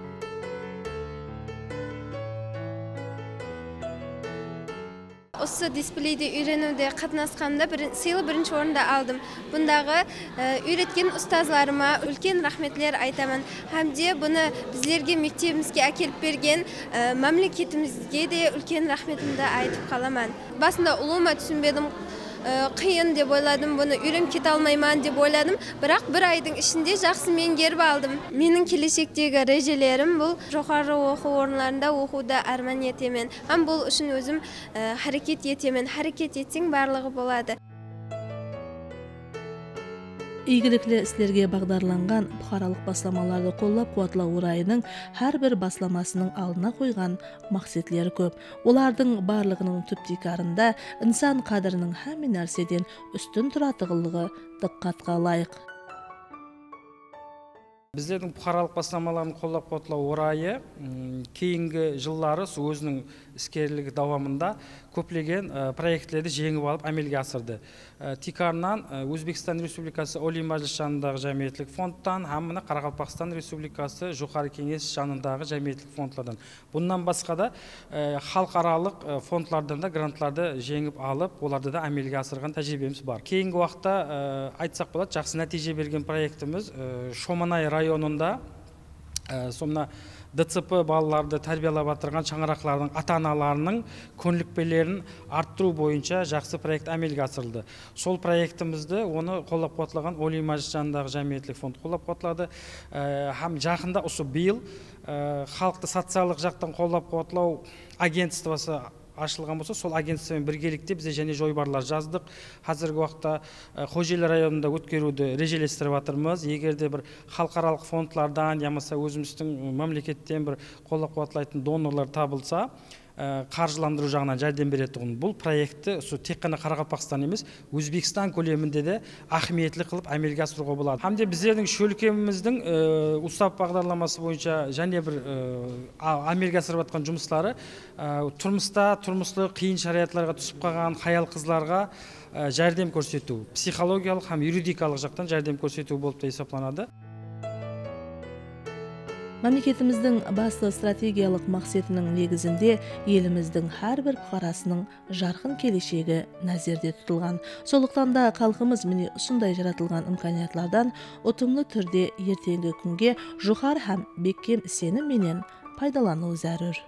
Осы дисплейде үйренуде қатынасқанымда сыйлы бірінші орында алдым. Бұндағы үйреткен ұстазларыма үлкен рахметлер айтамын. Һәм де бұны біздерге мектебімізге әкеліп берген мемлекетімізге де үлкен рахметімді айтып қаламын. Басында ұлыма түсінбедім, қиын деп ойладым, бұны үйреніп кете алмайман деп ойладым, бірақ бір айдың ішінде жақсы меңгеріп алдым. Менің келешектегі режелерім бұл жоғары оқу орындарында оқуды арман етемін. Һәм бұл үшін өзім харекет етемін. Харекет етсең барлығы болады. Игіліклі істерге бағдарланған бұқаралық басламаларды қоллап қуатлау орайының әр бір басламасының алдына қойған мақсатлары көп. Олардың барлығының түптикарында инсан қадірінің һәм нәрседен үстін тұратығылығы диққатқа лайық. Біздердің бұқаралық басламаларын қолдап қуатлау орайы кейінгі жыллары өзінің іскерлігі давамында көплеген проектлерді жеңіп алып әмелге асырды. Тикарнан Өзбекстан Республикасы Олий Мәжіліс жанындағы жәмиетлік фондтан, һәм мына Қарақалпақстан Республикасы Жоғары кеңес жанындағы жәмиетлік фондлардан. Бұндан басқа да халықаралық фондлардан да грантларды жеңіп алып, оларды да әмелге асырған тәжірибеміз бар. Кейінгі уақытта айтсақ болады, жақсы нәтиже берген проектіміз Шоманай районында сонда ДЦП балаларды тәрбиелеп отырған шаңырақлардың ата-аналарының көңілікпелерін арттыру бойынша жақсы проект әмелге асырылды. Сол проектімізді оны қолдап қуатлаған Олий Мәжіліс жанындағы жәмиетлік фонд қолдап қуатлады. Һәм жақында осы биыл халықты социалдық жақтан қолдап қуатлау агентствосы ашылған болса, сол агентствомен біргелікте бізде және жойбарлар жаздық. Қазіргі уақытта Қожелі районында өткеруді режелестіріп жатырмыз. Егер де бір халықаралық фондлардан, ямаса өзіміздің мемлекеттен бір қолдап қуатлайтын донорлар табылса, қаржыландыру жағынан жәрдем беретұғын. Бұл проектті тек қана Қарақалпақстан емес, Өзбекстан көлемінде де ахметлі қылып әмелге асыруға болады. Һәм де біздердің шөлкеміміздің устав бағдарламасы бойынша және бір әмелге асырып жатқан жұмыстары тұрмыста, тұрмыстық қиын шариғатларға түсіп қалған қаял қызларға жәрдем көрсету, психологиялық һәм юридикалық жақтан жәрдем көрсету болып та есептелінеді. Мемлекетіміздің басты стратегиялық мақсатының негізінде еліміздің әрбір бұқарасының жарқын келешегі назерде тұтылған. Сондықтан да халқымыз міне осындай жаратылған имканиятлардан ұтымды түрде ертеңгі күнге жоғары һәм бекем сенім менен пайдалану зәрүр.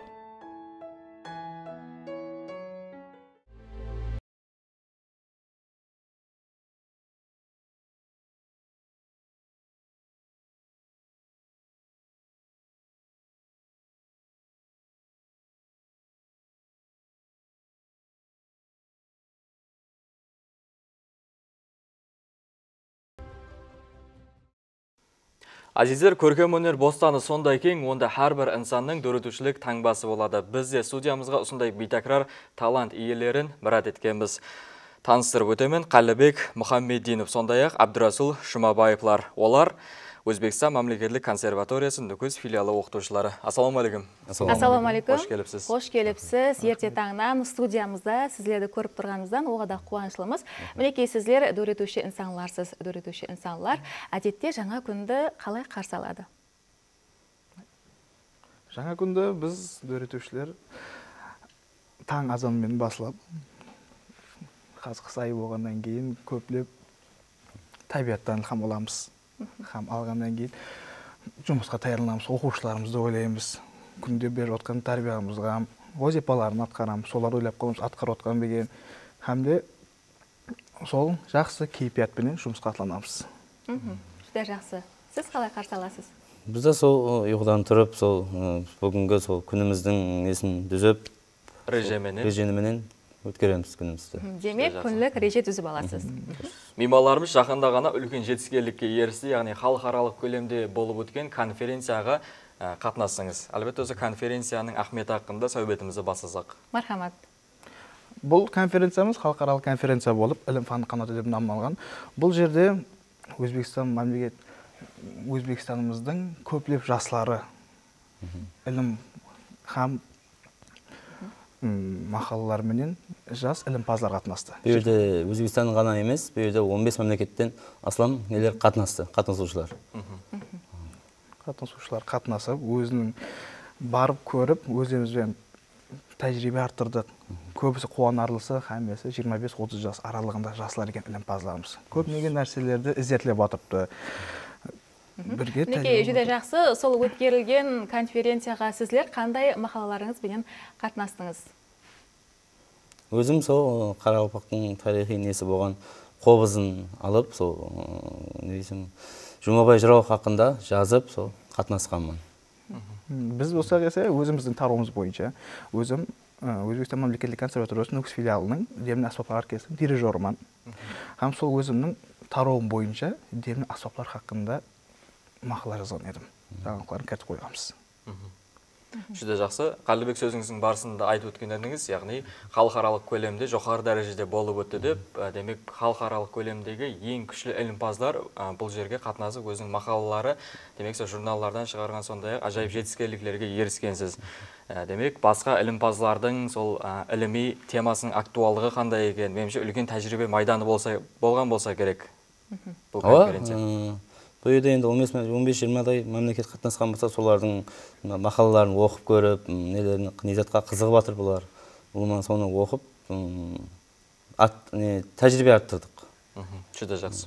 Азиздер, көркем өнер бостаны сондай кең, онда әрбір инсанның дөретушілік таңбасы болады. Біз де студиямызға осындай бейтакрар талант иелерін мұрат еткенбіз. Таныстырып өтемен Қалыбек Мұхаммединов, сондай-ақ Абдурасул Жұмабаевлар. Олар Өзбекстан мемлекеттік консерваториясының Нүкіс филиалы оқытушылары. Ассалаумағалейкум. Ассалаумағалейкум. Қош келіпсіз. Қош келіпсіз. Ерте таңнан студиямызда сіздерді көріп тұрғанымыздан оғада қуанышлымыз. Мінекей сіздер дөретуші инсанларсыз, дөретуші инсанлар. Әдетте жаңа күнді қалай қарсы алады? Жаңа күнді біз дөретушілер таң азанмен басылап, қазқы сайы болғаннан кейін көплеп табиаттан илхам аламыз. Хам алғаннан кейін жұмысқа таярланамыз, оқушыларымызды ойлаймыз. Күнде беріп отқан тәрбиямызға, вазифаларын атқарамыз, соларды ойлап қаламыз, атқарып отқан деген. Hamda сол жақсы кейпиятпенен жұмысқа аттанамыз. Жүдә жақсы. Сіз қалай қарсы аласыз? Біз де сол ұйқыдан тұрып, сол бүгінгі сол күніміздің несін дүзіп, режимменен өткереміз күнімізді. Демек, күнлік реже түзіп аласыз. Меймандарымыз жақында ғана үлкен жетістікке ерісті, яғни халықаралық көлемде болып өткен конференцияға қатынастыңыз. Әлбетте осы конференцияның ахметі haqqında сөйлетімізді бассақ. Мархамат. Бұл конференциямыз халықаралық конференция болып, ілім фаны қанаты деп намалған. Бұл жерде Өзбекстан мемлекет Өзбекстанымыздың көплеп жастары ілім хам мақалалар менен жас ілімпазлар қатынасты. Бұл жерде Өзбекстан ғана емес, бұл жерде он бес мемлекеттен аслам нелер қатынасты, қатынасушылар. Қатынасушылар қатынасып, өзінің барып көріп, өзімізбен тәжірибе арттырдық. Көбісі қуанарлысы, хамесі жиырма бес отыз жас аралығында жаслар екен ілімпазларымыз. Көп неген нәрселерді іздетіліп атыпты. Мінекей, жүде жақсы, сол өткерілген конференцияға сізлер қандай мақалаларыңыз бенен қатынастыңыз? Өзім сол Қарақалпақтың тарихи несі болған қобызын алып, сол Жұмабай жырау хақында жазып, сол қатынасқанмын. Біз болсақ есе өзіміздің таруымыз бойынша, өзім Өзбекстан мемлекеттік консерваториясының Нүкіс филиалының демін аспаптар оркестрінің дирижерімін. Һәм сол өзімнің таруым бойынша демін аспаптар хақында мақала жазған едім. Жаңалықтарын кәтіп қойғамыз. Жүде жақсы. Қалыбек сөзіңіздің барысында айтып өткендеріңіз, яғни халықаралық көлемде жоғары дәрежеде болып өтті деп, демек халықаралық көлемдегі ең күшлі ілімпаздар бұл жерге қатынасып өзінің мақалалары, демек журналдардан шығарған сондай-ақ ажайып жетістіктерге еріскенсіз. Демек басқа ілімпазлардың сол іліми темасының актуалдығы қандай екен? Меніңше үлкен тәжірибе майданы болса болған болса керек. Бұл конференция. Бұл жерде енді он бес жиырмадай мемлекет қатынасқан болса, солардың мақалаларын оқып көріп, нелерін низатқа қызығып жатыр бұлар. Бұлынан соны оқып, тәжірибе арттырдық. Жүде жақсы.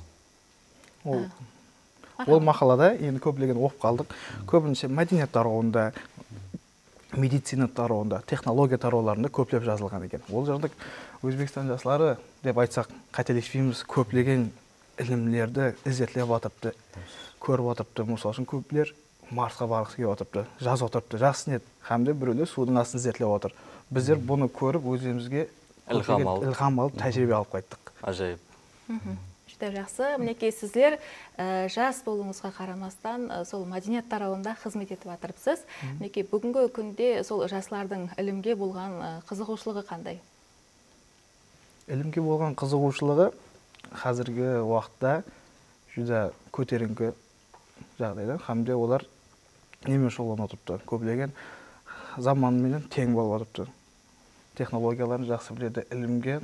Ол мақалада енді көптеген оқып қалдық. Көбінше мәдениет тарауында, медицина тарауында, технология тарауларында көплеп жазылған екен. Ол жерде Өзбекстан жастары деп айтсақ, қателеспейміз, көплеген ілімлерді іздетіліп атыпты, көріп атыпты. Мысал үшін көплер Марсқа барғысы келіп атыпты, жазып атыпты, жақсы ниет. Hamda біреулер судың астын іздетіліп отыр. Біздер бұны көріп, өзімізге илхам алып, тәжірибе алып қайттық. Ажайып. Жүде жақсы. Мінекей сіздер жас болуыңызға қарамастан сол мәдениет тарауында қызмет етіп атырыпсыз. Мінекей бүгінгі күнде сол жастардың ілімге болған қызығушылығы қандай? Ілімге болған қызығушылығы қазіргі уақытта жүзі көтеріңкі жағдайда, hamda олар немен шұғылданып отырыпты. Көптеген заманменен тең болып отырыпты. Технологияларын жақсы біледі, ілімге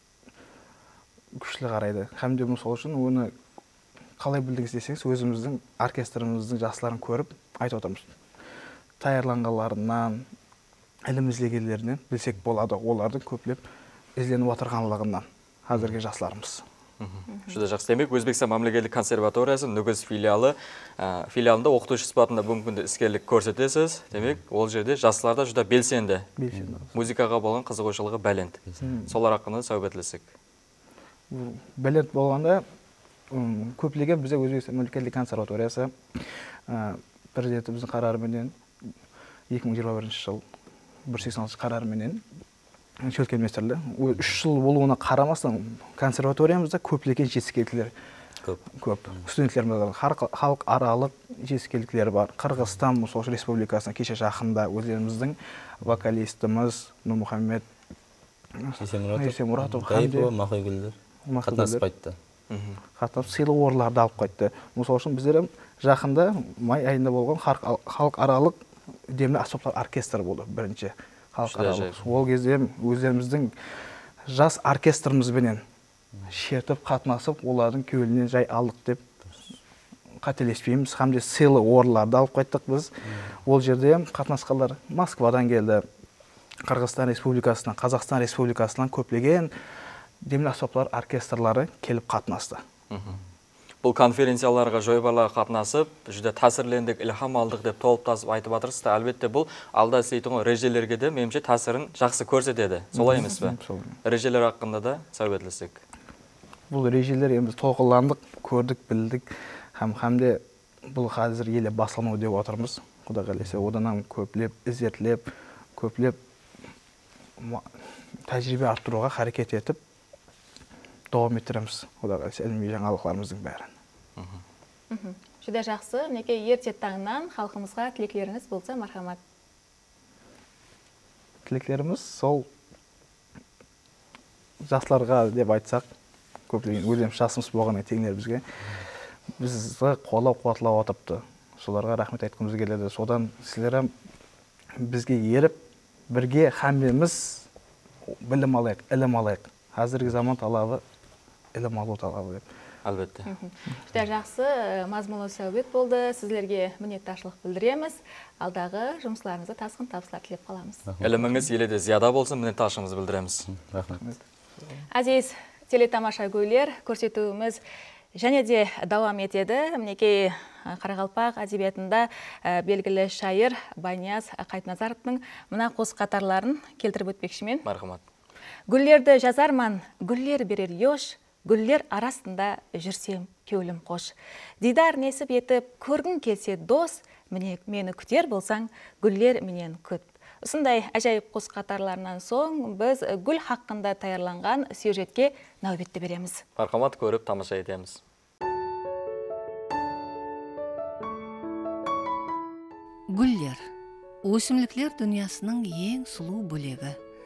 күшлі қарайды. Hamda мысал үшін оны қалай білдіңіз десеңіз, өзіміздің оркестріміздің жастарын көріп айтып отырмыз. Таярланғанларынан, ілім іздегендерінен білсек болады, олардың көплеп ізденіп отырғанлығынан қазіргі жастарымыз. Жүде жақсы. Демек, Өзбекстан мемлекеттік консерваториясы Нүкіс филиалы филиалында оқытушы сипатында бүгінгі күнде іскерлік көрсетесіз. Демек, ол жерде жастарда жүде белсенді. Музыкаға болған қызығушылығы бәлент. Солар haqqında сөйлесек. Бәлент болғанда көптеген бізде Өзбекстан мемлекеттік консерваториясы президентіміздің қарарыменен екі мың жиырма бірінші жыл бір жүз сексен алтыншы қарарыменен шөлкелместірлі. үш жыл болуына қарамастан консерваториямызда көптеген жетістіктер көп. Студенттеріміз халық аралық жетістіктері бар. Қырғызстан Мұсыл Республикасына кеше жақында өздеріміздің вокалистіміз Нұрмұхаммед Есенмұратов Тайпова Мақойгүлдер қатынасып қайтты. Қатынасып сыйлы орындарды алып қайтты. Мысалы үшін біздер жақында май айында болған халықаралық демлі аспаптар оркестрі болды бірінші халықаралық. Ол кезде өздеріміздің жас оркестрімізбенен шертіп қатынасып, олардың көңілінен жай алдық деп қателеспейміз. Хамде сыйлы орындарды алып қайттық біз. Ол жерде қатынасқандар Москвадан келді, Қырғызстан Республикасынан, Қазақстан Республикасынан көптеген демлі аспаптар оркестрлары келіп қатынасты. Бұл конференцияларға жойбарларға қатынасып, жүде тәсірлендік, ilham алдық деп толып тасып айтып атырсыз. Әлбетте бұл алда істейтін режелерге де меніңше тәсірін жақсы көрсетеді. Солай емес пе? Режелер hakkında да сөйлессек. Бұл режелер енді толқыландық, көрдік, білдік. Һәм һәмде бұл қазір еле басылмау деп отырмыз. Құда қаласа, одан көплеп, ізетілеп, көплеп тәжірибе арттыруға харекет етіп, давам еттіреміз. Құда қаласа, ілми жаңалықтарымыздың бәрін. Жүде жақсы, неке ерте таңнан халқымызға тілеклеріңіз болса, мархамат. Тілеклеріміз сол жастарға деп айтсақ, көптеген өзіміз жасымыз болғаннан теңдер бізге бізді қолау қуатлау атыпты. Соларға рахмет айтқымыз келеді. Содан сіздер бізге еріп, бірге хамбеміз білім алайық, ілім алайық. Қазіргі заман талабы ілім алу талабы деп. Әлбетте. Жүде жақсы, мазмұлы сәубет болды. Сіздерге мінетташылық білдіреміз. Алдағы жұмысларыңызды тасқын табыстар тілеп қаламыз. Іліміңіз еледе зияда болсын, мінетташылығымызды білдіреміз. Рахмет. Азиз телетамаша көйлер, көрсетуіміз және де давам етеді. Мінекей Қарақалпақ әдебиетінде белгілі шайыр Байнияз Қайтназаровтың мына қос қатарларын келтіріп өтпекшімен. Мархамат. Гүллерді жазарман, гүллер берер еш, гүллер арасында жүрсем кеулім қош. Дидар несіп етіп, көргін келсе дос, мені күтер болсаң, гүллер менен күт. Осындай әжайып қос қатарларынан соң біз гүл хақында таярланған сюжетке нәубетті береміз. Мархамат, көріп тамаша етеміз. Гүллер – өсімліктер дүниясының ең сұлу бөлегі.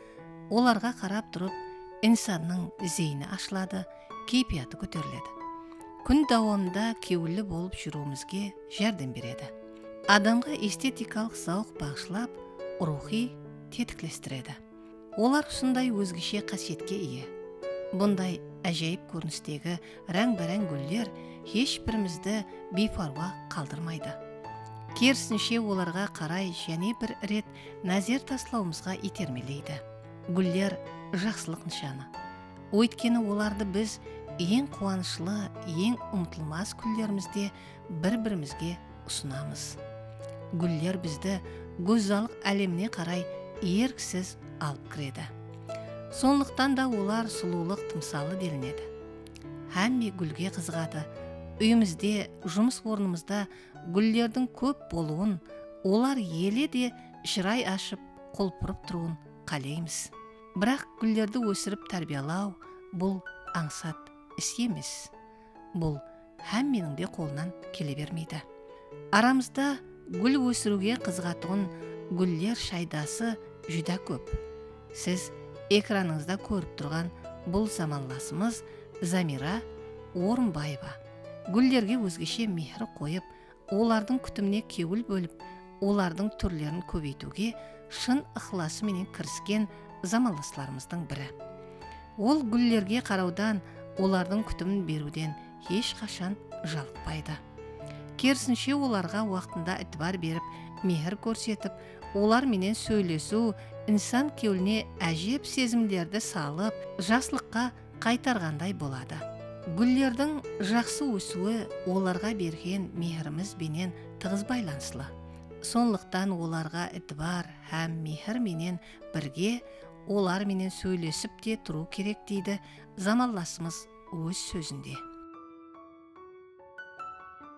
Оларға қарап тұрып, инсанның зейіні ашылады, кейпияты көтеріледі. Күн давамында кеуілі болып жүруімізге жәрдем береді. Адамға эстетикалық зауқ бағышлап, рухи тетіклестіреді. Олар ұсындай өзгеше қасиетке ие. Бұндай әжайып көріністегі рәң-бәрәң гүлдер ешбірімізді бейпаруа қалдырмайды. Керісінше оларға қарай және бір рет нәзер таслауымызға итермелейді. Гүлдер жақсылық нышаны. Өйткені оларды біз ең қуанышлы, ең ұмытылмас күндерімізде бір-бірімізге ұсынамыз. Гүлдер бізді гөззалық әлеміне қарай еріксіз алып кіреді. Сондықтан да олар сұлулық тымсалы делінеді. Әмме гүлге қызығады. Үйімізде, жұмыс орнымызда гүлдердің көп болуын, олар еле де шырай ашып, қолпырып тұруын қалаймыз. Бірақ гүлдерді өсіріп тәрбиялау бұл аңсат іс емес. Бұл әмменің де қолынан келе бермейді. Арамызда гүл өсіруге қызығатығын гүлдер шайдасы жүда көп. Сіз экраныңызда көріп тұрған бұл заманласымыз Замира Орынбаева. Гүлдерге өзгеше мехір қойып, олардың күтіміне кеуіл бөліп, олардың түрлерін көбейтуге шын ықыласыменен кіріскен заманластарымыздың бірі. Ол гүлдерге қараудан, олардың күтімін беруден ешқашан жалықпайды. Керісінше оларға уақытында ітбар беріп, мехір көрсетіп, олар менен сөйлесу, инсан кеуіліне әжеп сезімдерді салып, жаслыққа қайтарғандай болады. Гүлдердің жақсы өсуі оларға берген мехіріміз бенен тығыз байланысылы. Сонлықтан оларға ітбар һәм мехір менен бірге олар менен сөйлесіп те тұру керек дейді заманласымыз өз сөзінде.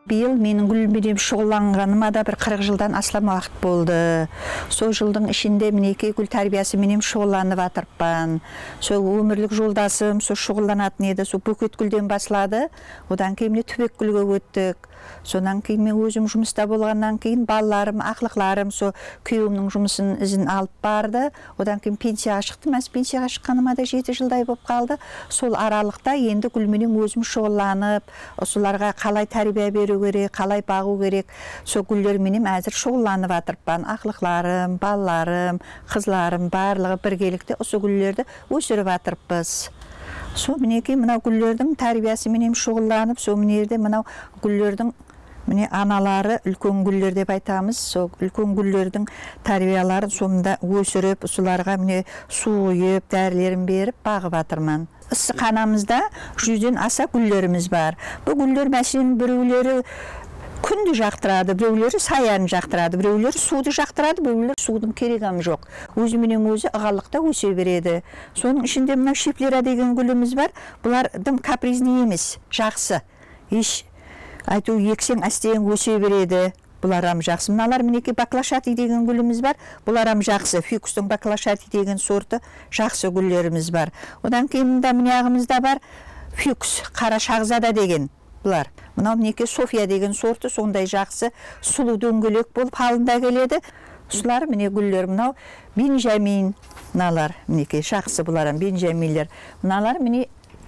Биыл менің гүлменен шұғылданғаныма да бір қырық жылдан астам уақыт болды. Сол жылдың ішінде мінеки гүл тәрбиясы менен шұғылданып атырппан. Сол өмірлік жолдасым сол шұғылданатын еді. Сол бөкет гүлден басылады. Одан кейін түбек гүлге өттік. Сонан кейін мен өзім жұмыста болғаннан кейін балаларым, ақлықларым со күйеуімнің жұмысын ізін алып барды. Одан кейін пенсияға шықтым. Мәс пенсияға шыққаныма да жеті жылдай болып қалды. Сол аралықта енді гүлменен өзім шұғылданып, соларға қалай тәрбие беру керек, қалай бағу керек. Сол гүлдерменен әзір шұғылданып атырппан. Ақлықларым, балаларым, қызларым барлығы біргелікте осы гүлдерді өсіріп атырппыз. Со мінеки мынау гүлдердің тәрбиясы менен шұғылданып, со мінерде мынау гүлдердің міне аналары үлкен гүлдер деп айтамыз. Со үлкен гүлдердің тәрбияларын сонда өсіріп, соларға міне су құйып, дәрілерін беріп бағып атырман. Ысықханамызда жүзден аса гүлдеріміз бар. Бұл гүлдер мәселен біреулері күнді жақтырады, біреулері саяны жақтырады, біреулері суды жақтырады, біреулері судың керегім жоқ. Өзіменен өзі ығалықта өсе береді. Соның ішінде мына шеплера деген гүліміз бар. Бұлар дым капризный емес, жақсы. Еш айту ексең әстең өсе береді. Бұларам жақсы. Мыналар мінеки баклашати деген гүліміз бар. Бұларам жақсы. Фикустың баклашати деген сорты жақсы гүлдеріміз бар. Одан кейін мында мынағымызда бар фикус, қара шағзада деген. Бұлар. Мынау мінеке София деген сорты сондай жақсы, сұлу дөңгелек болып халында келеді. Сұлар міне гүлдер мынау Бенжамин. Мыналар мінеке жақсы бұларам Бенжаминлер. Мыналар міне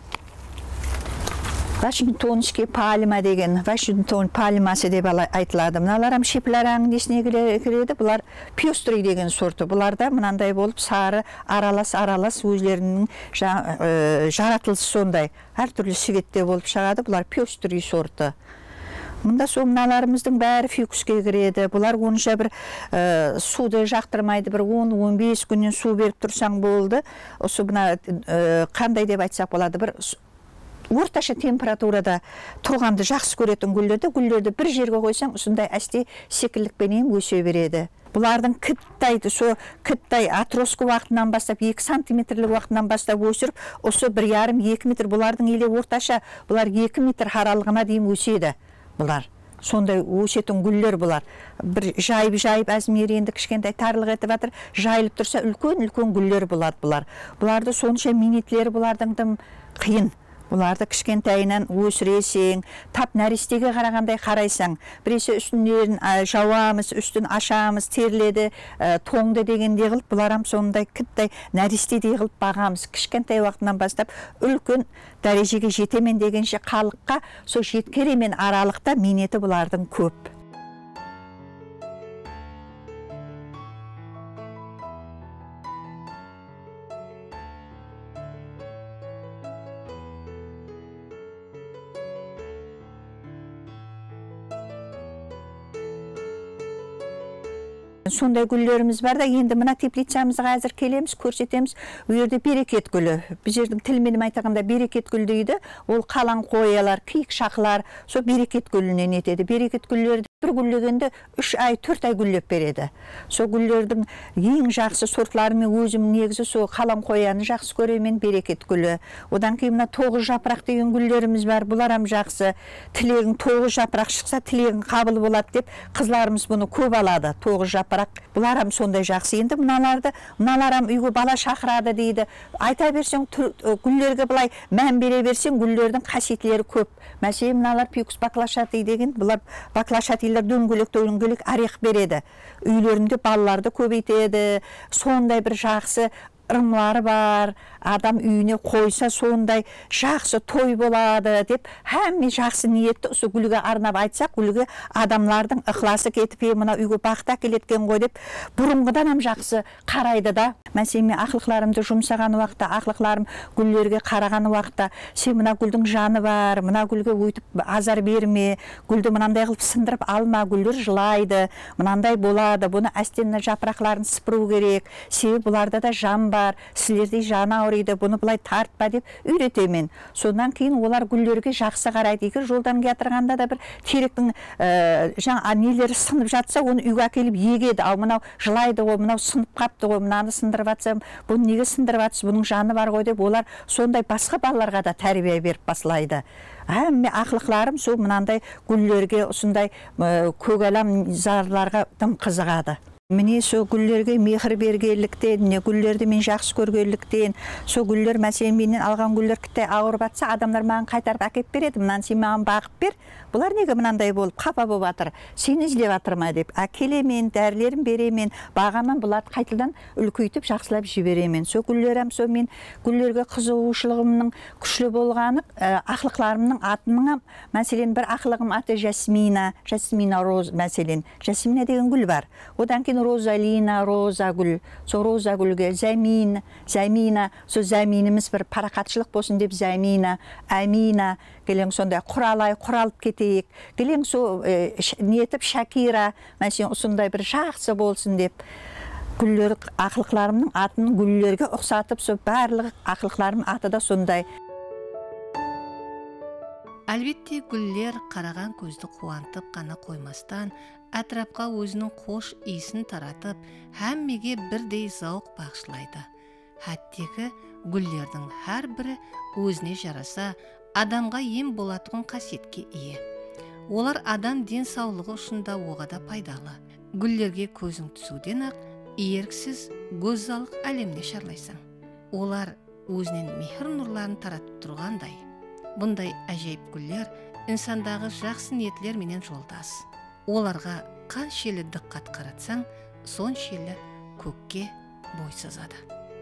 Вашингтонский пальма деген, Вашингтон пальмасы деп айтылады. Мыналарам шеплераңның несіне кіреді, бұлар пестрый деген сорты. Бұларда мынандай болып сары аралас-аралас өзлерінің жаратылысы сондай. Әртүрлі светте болып шығады, бұлар пестрый сорты. Мұнда сол мыналарымыздың бәрі фикуске кіреді. Бұлар онша бір суды жақтырмайды, бір он он бес күннен су беріп тұрсаң болды. Осы бұна қандай деп айтсақ болады, бір орташа температурада тұрғанды жақсы көретін гүлдерді, гүлдерді бір жерге қойсаң, осындай әсте секілдікпенен өсе береді. Бұлардың кіттайды, со кіттай атроскі уақытынан бастап, екі сантиметрлік уақытынан бастап өсіріп, осы бір ярым екі метр, бұлардың еле орташа, бұлар екі метр аралығына дейін өседі. Бұлар сондай өсетін гүлдер бұлар. Бір жайып-жайып әзмері енді кішкентай тарлық етіп жатыр, жайылып тұрса үлкен-үлкен гүлдер болады бұлар. Бұларды сонша минетлері бұлардың дым қиын. Бұларды кішкентайынан өсіресең, тап нәрестеге қарағандай қарайсаң, біресе үстіндерін жауамыз, үстін ашамыз, терледі, тоңды дегенде қылып, бұларам сондай кіттай нәрестеде қылып бағамыз. Кішкентай уақытынан бастап үлкен дәрежеге жетемен дегенше қалыққа, сол жеткеремен аралықта минеті бұлардың көп. Сондай гүлдеріміз бар да, енді мына теплицамызға әзір келеміз, көрсетеміз. Өйерде берекет гүлі. Біз жердің тілменім айтағанда берекет гүл дейді. Ол қалан қоялар, киік шақылар, сол берекет гүлінен етеді. Берекет гүлдерді бір гүлдегенде үш ай, төрт ай гүлдеп береді. Сол гүлдердің ең жақсы сортларымен өзім негізі сол қалан қояны жақсы көремен берекет гүлі. Одан кейін мына тоғыз жапырақ деген гүлдеріміз бар. Бұларам жақсы. Тілегің тоғыз жапырақ шықса, тілегің қабыл болады деп, қызларымыз бұны көп алады. тоғыз жапырақ. Бұларам сондай жақсы. Енді мыналарды, мыналарам үйге бала шақырады дейді. Айта берсең, гүлдерге былай мән бере берсең, гүлдердің қасиетлері көп. Мәселен, мыналар пикус баклашати деген, бұлар баклашатилер дөңгелек дөңгелек орех береді. Үйлерінде балаларды көбейтеді. Сондай бір жақсы ырымлары бар. Адам үйіне қойса сондай жақсы той болады деп, әмме жақсы ниетті осы гүлге арнап айтсақ, гүлге адамлардың ықыласы кетіп, мына үйге бақта келеткен ғой деп, бұрынғыдан ам жақсы қарайды да. Мәселен, мен ақлықларымды жұмсаған уақытта, ақлықларым гүллерге қараған уақытта, сен мына гүлдің жаны бар, мына гүлге өйтіп азар берме, гүлді мынандай қылып сындырып алма, гүлдер жылайды, мынандай болады, бұны әстен жапырақларын сыпыру керек, себебі бұларда да жан бар. бар, сілердей жаны ауырайды, бұны былай тартпа деп үйретемен. Сондан кейін олар гүлдерге жақсы қарайды. Егер жолдан кетірганда да бір теректің жаңа нелері сынып жатса, оны үйге әкеліп егеді. Ал мынау жылайды ғой, мынау сынып қапты ғой, мынаны сындырып жатсам, бұны неге сындырып жатсыз, бұның жаны бар ғой деп, олар сондай басқа балаларға да тәрбие беріп баслайды. Әмме ақылықларым сол мынандай гүлдерге, осындай көгалам зарларға тым қызығады. Міне сол гүлдерге мехір бергенліктен, не гүлдерді мен жақсы көргенліктен, сол гүлдер мәселен менен алған гүлдер кітте ауырып жатса, адамдар маған қайтарып әкеп береді. Мынаны сен маған бағып бер. Бұлар неге мынандай болып қапа болып жатыр? Сені іздеп жатырма деп. Әкелемен, дәрілерін беремен, бағаман бұларды қайтадан үлкейтіп жақсылап жіберемен. Сол гүлдерім, сол мен гүлдерге қызығушылығымның күшлі болғаны, ақылықларымның атының, мәселен бір ақылығым аты Жасмина, Жасмина роз мәселен. Жасмина деген гүл бар. Одан кейін Розалина, роза гүл. Сол роза гүлге Замин, Замина, сол Заминіміз бір парақатшылық болсын деп Замина, Амина, келең сондай құралай, құралып кетейік. Келең сол ниетіп Шакира, мәселен осындай бір жақсы болсын деп. Гүлдер ақылықларымның атын гүлдерге ұқсатып, сол барлық ақылықларымның аты да сондай. Әлбетте гүллер қараған көзді қуантып қана қоймастан, әтрапқа өзінің қош иісін таратып, әммеге бірдей зауқ бағышлайды. Әттегі гүллердің әр бірі өзіне жараса, адамға ем болатығын қасиетке ие. Олар адам денсаулығы үшін да оғада пайдалы. Гүллерге көзің түсуден ақ, еріксіз көззалық әлемде шарлайсың. Олар өзінен мехір нұрларын таратып тұрғандай. Бұндай әжейіп гүллер инсандағы жақсы ниетлер менен жолдас. Оларға қаншелі диққат қаратсаң, соншелі көкке бой созады.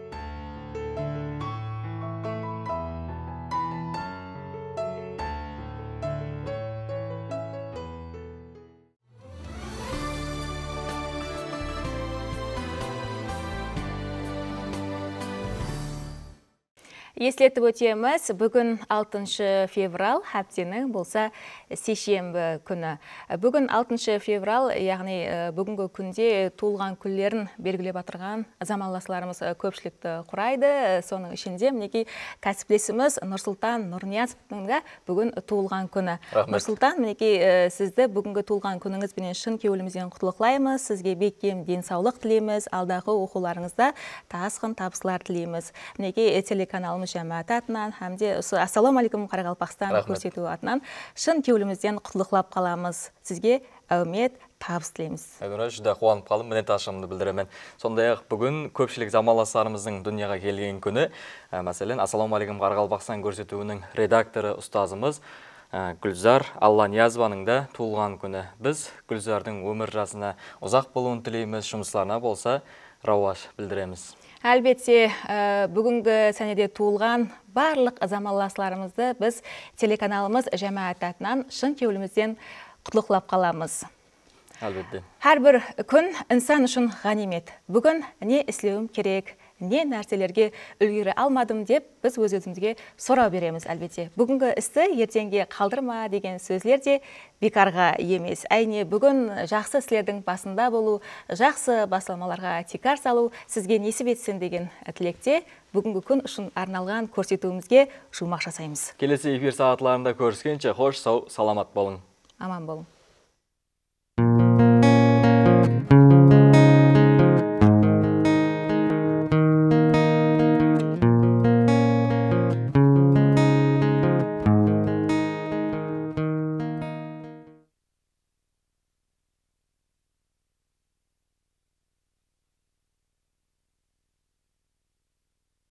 Еслетіп өтеміз, бүгін алтыншы феврал, әптенің болса сейшембі күні. Бүгін алтыншы феврал, яғни бүгінгі күнде туылған күндерін белгілеп атырған заманластарымыз көпшілікті құрайды. Соның ішінде мінекей кәсіптесіміз Нұрсұлтан Нұрниязовтың бүгін туылған күні. Нұрсұлтан, мінекей сізді бүгінгі туылған күніңізбенен шын кеуілімізден құтлықлаймыз. Сізге бекем денсаулық тілейміз, алдағы оқуларыңызда тасқын табыстар тілейміз. Мінекей телеканалымыз жәмәт атынан, әмде ассаламу алейкум Қарақалпақстан көрсету атынан шын кеуілімізден құтлықлап қаламыз. Сізге әумет, табыс тілейміз. Әгүрі жүді қуанып қалым, мінет ашымды білдіремен. Сондай-ақ бүгін көпшілік замаластарымыздың дүнияға келген күні, мәселен, ассаламу алейкум Қарақалпақстан көрсетуінің редакторы ұстазымыз Гүлзар Алланиязованың да туылған күні. Біз Гүлзардың өмір жасына ұзақ болуын тілейміз, жұмысларына болса рауаш білдіреміз. Әлбетте, бүгінгі сәнеде туылған барлық замалласларымызды біз телеканалымыз жәмәт атынан шын кеуілімізден құтлықлап қаламыз. Әлбетте. Әрбір күн инсан үшін ғанимет. Бүгін не істеуім керек, не нәрселерге үлгере алмадым деп біз өз-өзімізге сұрау береміз әлбетте. Бүгінгі істі ертеңге қалдырма деген сөзлер де бекарға емес. Әйне бүгін жақсы істердің басында болу, жақсы басылмаларға тикар салу сізге несіп етсін деген тілекте бүгінгі күн үшін арналған көрсетуімізге жұмақ жасаймыз. Келесі эфир сағатларында көріскенше, хош, сау, саламат болың. Аман болың.